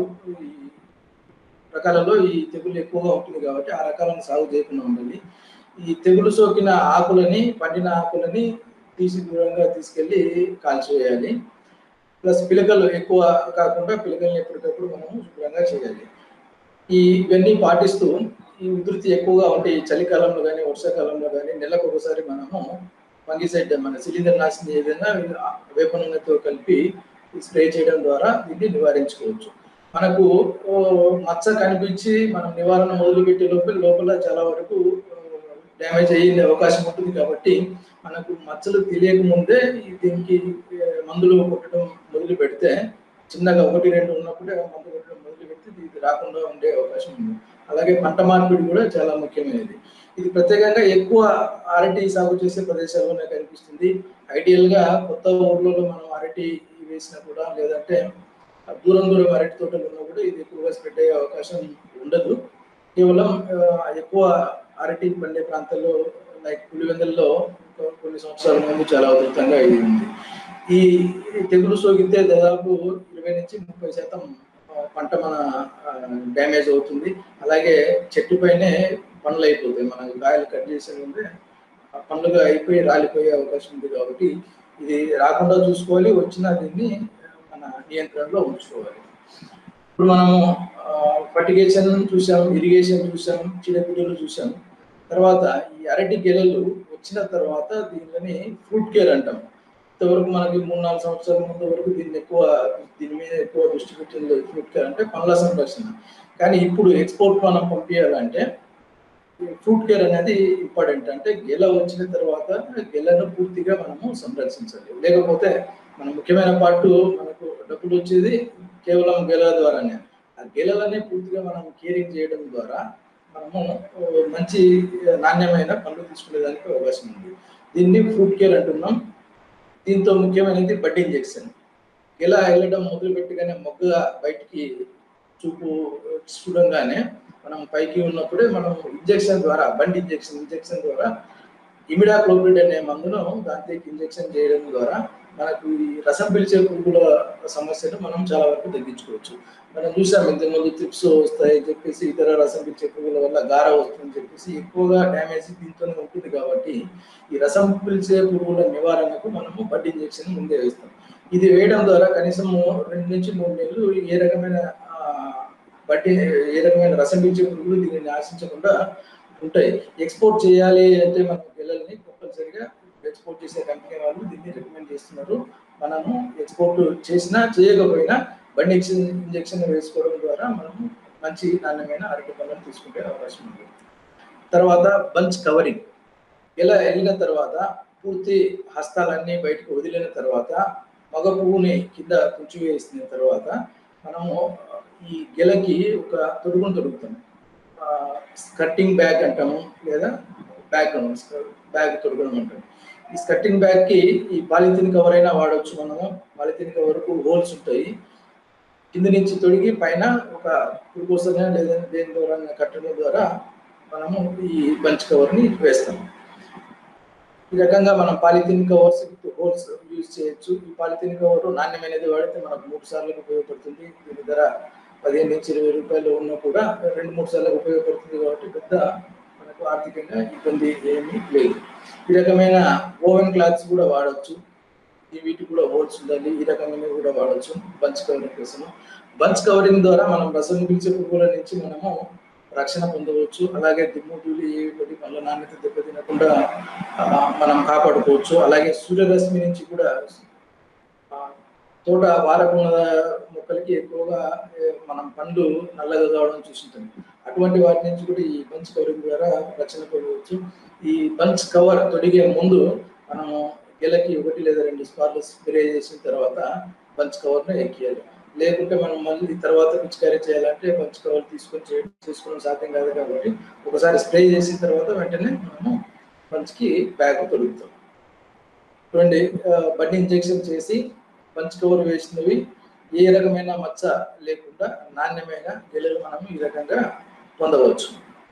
రకాలలో ఈ తెగులు ఎక్కువగా ఉంటుంది కాబట్టి ఆ రకాలను సాగు చేయకుండా ఉండాలి. ఈ తెగులు సోకిన ఆకులని, పండిన ఆకులని తీసి దూరంగా తీసుకెళ్లి కాల్చివేయాలి. ప్లస్ పిలకలు ఎక్కువ కాకుండా పిలకల్ని ఎప్పటికప్పుడు మనము శుభ్రంగా చేయాలి. ఈ ఇవన్నీ పాటిస్తూ ఈ ఉధృతి ఎక్కువగా ఉంటే ఈ చలికాలంలో కానీ వర్షాకాలంలో కానీ నెలకు ఒకసారి మనము ఫంగిసైడ్ మన శిలీంద్ర నాశనం ఏదైనా వేప నూనెతో కలిపి స్ప్రే చేయడం ద్వారా దీన్ని నివారించుకోవచ్చు. మనకు మచ్చ కనిపించి మనం నివారణ మొదలుపెట్టే లోపల లోపల చాలా వరకు డ్యామేజ్ అయ్యే అవకాశం ఉంటుంది. కాబట్టి మనకు మచ్చలు తెలియక ముందే దీనికి మందులు కొట్టడం మొదలు పెడితే, చిన్నగా ఒకటి రెండు ఉన్నప్పుడే మందు కొట్టడం మొదలు పెడితే ఇది రాకుండా ఉండే అవకాశం ఉంది. అలాగే పంట మార్పిడి కూడా చాలా ముఖ్యమైనది. ఇది ప్రత్యేకంగా ఎక్కువ అరటి సాగు చేసే ప్రదేశాల్లోనే కనిపిస్తుంది. ఐడియల్ గా కొత్త ఊర్లలో మనం అరటి వేసినా కూడా, లేదంటే దూరం దూరం అరటి తోటలు ఉన్నా కూడా ఇది ఎక్కువగా స్ప్రెడ్ అయ్యే అవకాశం ఉండదు. కేవలం ఎక్కువ అరటి పండే ప్రాంతాల్లో లైక్ పులివెందుల్లో కొన్ని సంవత్సరాల ముందు చాలా ఉధృతంగా ఇది ఉంది. ఈ తెగులు సోకితే దాదాపు ఇరవై నుంచి ముప్పై శాతం పంట మన డ్యామేజ్ అవుతుంది. అలాగే చెట్టు పైనే పండ్లు అయిపోతాయి. మన కాయలు కట్ చేసే ఉంటే పండ్లుగా అయిపోయి రాలిపోయే అవకాశం ఉంది. కాబట్టి ఇది రాకుండా చూసుకోవాలి, వచ్చిన దీన్ని మన నియంత్రణలో ఉంచుకోవాలి. ఇప్పుడు మనము ఫర్టిగేషన్ చూసాం, ఇరిగేషన్ చూసాం, చీడపీడలు చూసాం. తర్వాత ఈ అరటి గెలలు వచ్చిన తర్వాత దీనిని ఫ్రూట్ కేర్ అంటాం. ఇంతవరకు మనకి మూడు నాలుగు సంవత్సరాల ముందు వరకు దీన్ని ఎక్కువ దీని మీద ఎక్కువ దృష్టి పెట్టింది ఫ్రూట్ కేర్ అంటే పండ్ల సంరక్షణ. కానీ ఇప్పుడు ఎక్స్పోర్ట్ మనం పంపించాలంటే ఫ్రూట్ కేర్ అనేది ఇంపార్టెంట్. అంటే గెల వచ్చిన తర్వాత గెలను పూర్తిగా మనము సంరక్షించాలి. లేకపోతే మన ముఖ్యమైన పార్ట్ మనకు డబ్బులు వచ్చేది కేవలం గెల ద్వారానే. ఆ గెలలనే పూర్తిగా మనం కేరింగ్ చేయడం ద్వారా మనము మంచి నాణ్యమైన పండ్లు తీసుకునేదానికి అవకాశం ఉంది. దీన్ని ఫ్రూట్ కేర్ అంటున్నాం. దీంతో ముఖ్యమైనది బడ్ ఇంజెక్షన్. గెల వెళ్ళడం మొదలుపెట్టగానే మొగ్గ బయటికి చూపు చూడంగానే మనం పైకి ఉన్నప్పుడే మనం ఇంజెక్షన్ ద్వారా బండి ఇంజెక్షన్ ఇంజెక్షన్ ద్వారా ఇమిడాక్లోప్రిడ్ అనే మందును దాంట్లోకి ఇంజెక్షన్ చేయడం ద్వారా మనకు ఈ రసం పిలిచే పురుగుల సమస్యను మనం చాలా వరకు తగ్గించుకోవచ్చు. మనం చూసాం ఇంతకుముందు త్రిప్స్ వస్తాయి చెప్పేసి, ఇతర రసం పిలిచే పురుగుల వల్ల గార వస్తుందని చెప్పేసి ఎక్కువగా డ్యామేజ్ దీంతోనే ఉంటుంది. కాబట్టి ఈ రసం పిలిచే పురుగుల నివారణకు మనము బడ్ ఇంజెక్షన్ ముందే వేస్తాం. ఇది వేయడం ద్వారా కనీసం రెండు నుంచి మూడు నెలలు ఏ రకమైన బట్టి ఏ రకమైన రసం పిలిచే పురుగులు దీనిని ఆశించకుండా ఉంటాయి. ఎక్స్పోర్ట్ చేయాలి అంటే మన పిల్లల్ని కంపల్సరిగా ఎక్స్పోర్ట్ చేసే కంపెనీ వాళ్ళు దీన్ని రికమెండ్ చేస్తున్నారు. మనము ఎక్స్పోర్ట్ చేసినా చేయకపోయినా బండి ఇంజెక్షన్ వేసుకోవడం ద్వారా మనము మంచి నాణ్యమైన అరటి పండ్లను తీసుకునే అవకాశం ఉంది. తర్వాత బంచ్ కవరింగ్. ఇలా వెళ్ళిన తర్వాత పూర్తి హస్తాలన్నీ బయటకు వదిలిన తర్వాత మగ పువ్వుని కింద కుంచి వేసిన తర్వాత మనము ఈ గెలకి ఒక తొడుగును తొడుగుతాం. స్కర్టింగ్ బ్యాగ్ అంటాము, లేదా బ్యాగ్ బ్యాగ్ తొడుగడం అంటాం. ఈ స్కర్టింగ్ బ్యాగ్ కి ఈ పాలిథిన్ కవర్ అయినా వాడవచ్చు. మనము పాలిథిన్ కవర్ కు హోల్స్ ఉంటాయి. కింద నుంచి తొడిగి పైన ఒక గ్లూకోజ్ లేదా దేని ద్వారా కట్టడం ద్వారా మనము ఈ బంచ్ కవర్ని వేస్తాం. ఈ రకంగా మనం పాలిథిన్ కవర్స్ హోల్స్ యూజ్ చేయొచ్చు. ఈ పాలిథిన్ కవర్ నాణ్యమైనది వాడితే మనకు మూడు సార్లకు ఉపయోగపడుతుంది. దీని ధర పదిహేను నుంచి ఇరవై రూపాయలు ఉన్నా కూడా రెండు మూడు సార్లకు ఉపయోగపడుతుంది కాబట్టి పెద్ద మనకు ఆర్థికంగా ఇబ్బంది ఏమీ లేదు. ఈ రకమైన ఓవెన్ క్లాత్స్ కూడా వాడచ్చు. వీటికి కూడా హోల్స్ ఉండాలి. ఈ రకమైనవి కూడా వాడచ్చు బంచ్ కవరింగ్ కోసం. బంచ్ కవరింగ్ ద్వారా మనం రసం పీల్చే పురుగుల నుంచి మనము రక్షణ పొందవచ్చు. అలాగే దుమ్ము ధూళి ఏవి పళ్ళ నాణ్యత దెబ్బతినకుండా మనం కాపాడుకోవచ్చు. అలాగే సూర్యరశ్మి నుంచి కూడా తోట వారకున్న మొక్కలకి ఎక్కువగా మనం పండ్లు నల్లగా కావడం చూస్తుంటాం. అటువంటి వాటి నుంచి కూడా ఈ బంచ్ కవరింగ్ ద్వారా రక్షణ పొందవచ్చు. ఈ బంచ్ కవర్ తొడిగే ముందు మనము గెలకి ఒకటి లేదా రెండు స్పార్లు స్ప్రే చేసిన తర్వాత బంచ్ కవర్ను ఎక్కియాలి. లేకుంటే మనం మళ్ళీ తర్వాత పిచికారీ చేయాలంటే బంచ్ కవర్ తీసుకొని చేయడం చేసుకోవడం సాధ్యం కాదు కాబట్టి ఒకసారి స్ప్రే చేసిన తర్వాత వెంటనే మనము బంచ్కి బ్యాగ్ తొడుగుతాం. చూడండి, బడ్ ఇంజెక్షన్ చేసి బంచ్ కవర్ వేసినవి ఏ రకమైన మచ్చ లేకుండా నాణ్యమైన గెలలు మనం ఈ రకంగా పొందవచ్చు.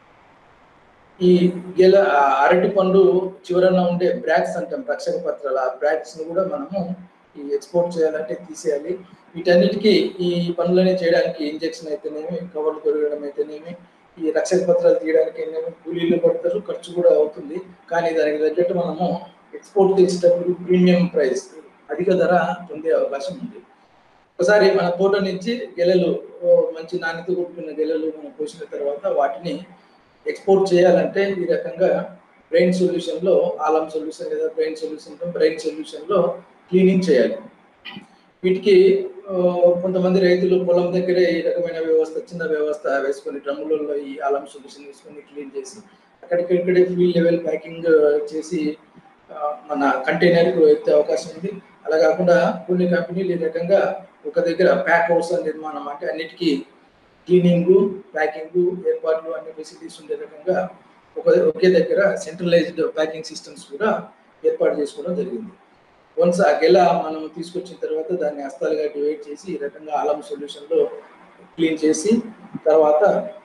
ఈ గెల అరటి పండు చివరన ఉండే బ్రాక్స్ అంటాం, రక్షక పత్రాలు. ఆ బ్రాక్స్ ను కూడా మనము ఈ ఎక్స్పోర్ట్ చేయాలంటే తీసేయాలి. వీటన్నిటికీ ఈ పనులని చేయడానికి ఇంజెక్షన్ అయితేనేమి, కవర్లు దొరకడం అయితేనేమి, ఈ రక్షక పత్రాలు తీయడానికి ఏమేమి కూలీలు పడతారు, ఖర్చు కూడా అవుతుంది. కానీ దానికి తగ్గట్టు మనము ఎక్స్పోర్ట్ చేసేటప్పుడు ప్రీమియం ప్రైస్, అధిక ధర పొందే అవకాశం ఉంది. ఒకసారి మన తోట నుంచి గెలలు మంచి నాణ్యత కూడుకున్న గెలలు మనం పోసిన తర్వాత వాటిని ఎక్స్పోర్ట్ చేయాలంటే ఈ రకంగా బ్రెయిన్ సొల్యూషన్లో, ఆలం సొల్యూషన్ లేదా బ్రెయిన్ సొల్యూషన్ బ్రెయిన్ సొల్యూషన్లో క్లీనింగ్ చేయాలి. వీటికి కొంతమంది రైతులు పొలం దగ్గరే ఈ రకమైన వ్యవస్థ, చిన్న వ్యవస్థ వేసుకొని డ్రమ్ములలో ఈ ఆలం సొల్యూషన్ వేసుకొని క్లీన్ చేసి అక్కడికిక్కడే ఫీల్డ్ లెవెల్ ప్యాకింగ్ చేసి మన కంటైనర్కు ఎత్తే అవకాశం ఉంది. అలా కాకుండా కొన్ని కంపెనీలు ఈ రకంగా ఒక దగ్గర ప్యాక్ హౌస్ నిర్మాణం, అంటే అన్నిటికీ క్లీనింగ్, ప్యాకింగ్ ఏర్పాట్లు అన్ని ఫెసిలిటీస్ ఉండే రకంగా ఒక ఒకే దగ్గర సెంట్రలైజ్డ్ ప్యాకింగ్ సిస్టమ్స్ కూడా ఏర్పాటు చేసుకోవడం జరిగింది. వన్స్ ఆ గెల మనం తీసుకొచ్చిన తర్వాత దాన్ని హస్తాలుగా డివైడ్ చేసి ఈ రకంగా ఆలం సొల్యూషన్లో క్లీన్ చేసి తర్వాత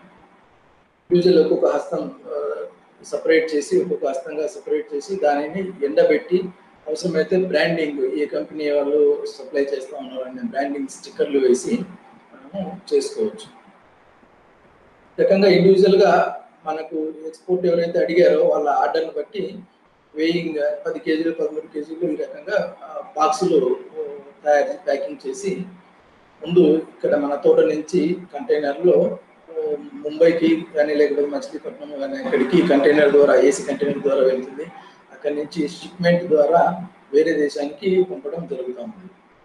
యూజువల్ ఒక్కొక్క హస్తం సపరేట్ చేసి ఒక్కొక్క హస్తంగా సపరేట్ చేసి దానిని ఎండబెట్టి అవసరమైతే బ్రాండింగ్, ఏ కంపెనీ వాళ్ళు సప్లై చేస్తూ ఉన్నారని బ్రాండింగ్ స్టిక్కర్లు వేసి మనము చేసుకోవచ్చు. రకంగా ఇండివిజువల్గా మనకు ఎక్స్పోర్ట్ ఎవరైతే అడిగారో వాళ్ళ ఆర్డర్ని బట్టి వెయింగ్ పది కేజీలు పదమూడు కేజీలు ఈ రకంగా బాక్సులు తయారు ప్యాకింగ్ చేసి ముందు ఇక్కడ మన తోట నుంచి కంటైనర్లో ముంబైకి కానీ లేకపోతే మచిలీపట్నం కానీ ఇక్కడికి కంటైనర్ ద్వారా, ఏసీ కంటైనర్ ద్వారా వెళ్తుంది. అక్కడి నుంచి షిప్మెంట్ ద్వారా వేరే దేశానికి పంపడం జరుగుతుంది.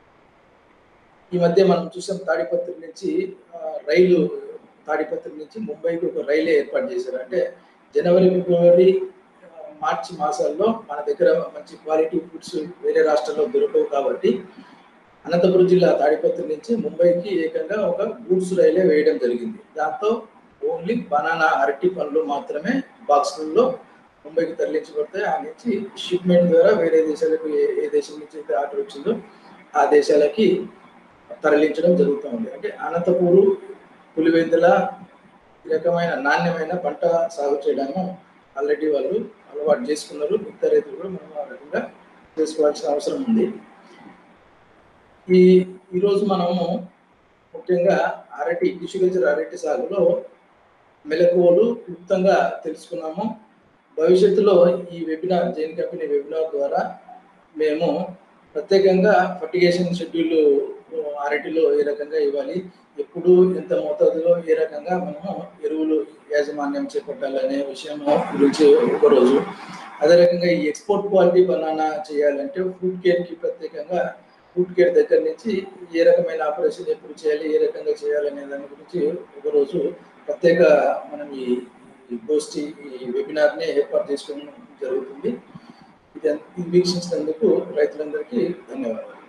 ఈ మధ్య మనం చూసాం తాడిపత్రి నుంచి రైలు తాడిపత్రి నుంచి ముంబైకి ఒక రైలే ఏర్పాటు చేశారు. అంటే జనవరి, ఫిబ్రవరి, మార్చి మాసాల్లో మన దగ్గర మంచి క్వాలిటీ ఫుడ్స్ వేరే రాష్ట్రాల్లో దొరకవు కాబట్టి అనంతపురం జిల్లా తాడిపత్రి నుంచి ముంబైకి ఏకంగా ఒక గూడ్స్ రైలే వేయడం జరిగింది. దాంతో ఓన్లీ బనానా, అరటి పండ్లు మాత్రమే బాక్సుల్లో ముంబైకి తరలించబడతాయి. ఆ నుంచి షిప్మెంట్ ద్వారా వేరే దేశాలకు ఏ ఏ దేశం నుంచి అయితే ఆర్డర్ వచ్చిందో ఆ దేశాలకి తరలించడం జరుగుతూ ఉంది. అంటే అనంతపూరు, పులివెందుల ఈ రకమైన నాణ్యమైన పంట సాగు చేయడము ఆల్రెడీ వాళ్ళు అలవాటు చేసుకున్నారు. మిగతా రైతులు కూడా మనం ఆ రకంగా చేసుకోవాల్సిన అవసరం ఉంది. ఈ ఈరోజు మనము ముఖ్యంగా అరటి, టిష్యూకల్చర్ అరటి సాగులో మెలకువలు క్లుప్తంగా తెలుసుకున్నాము. భవిష్యత్తులో ఈ వెబినార్, జైన్ కంపెనీ వెబినార్ ద్వారా మేము ప్రత్యేకంగా ఫర్టిగేషన్ షెడ్యూల్ అరటిలో ఏ రకంగా ఇవ్వాలి, ఎప్పుడు ఎంత మోతాదులో ఏ రకంగా మనము ఎరువులు యాజమాన్యం చేపట్టాలనే విషయం గురించి ఒకరోజు, అదే రకంగా ఈ ఎక్స్పోర్ట్ క్వాలిటీ బనానా చేయాలంటే ఫుడ్ కేర్కి ప్రత్యేకంగా ఫుడ్ కేర్ దగ్గర నుంచి ఏ రకమైన ఆపరేషన్ ఎప్పుడు చేయాలి, ఏ రకంగా చేయాలనే దాని గురించి ఒకరోజు ప్రత్యేక మనం ఈ గోష్ఠి ఈ వెబినార్ని ఏర్పాటు చేసుకోవడం జరుగుతుంది. ఇది వీక్షించినందుకు రైతులందరికీ ధన్యవాదాలు.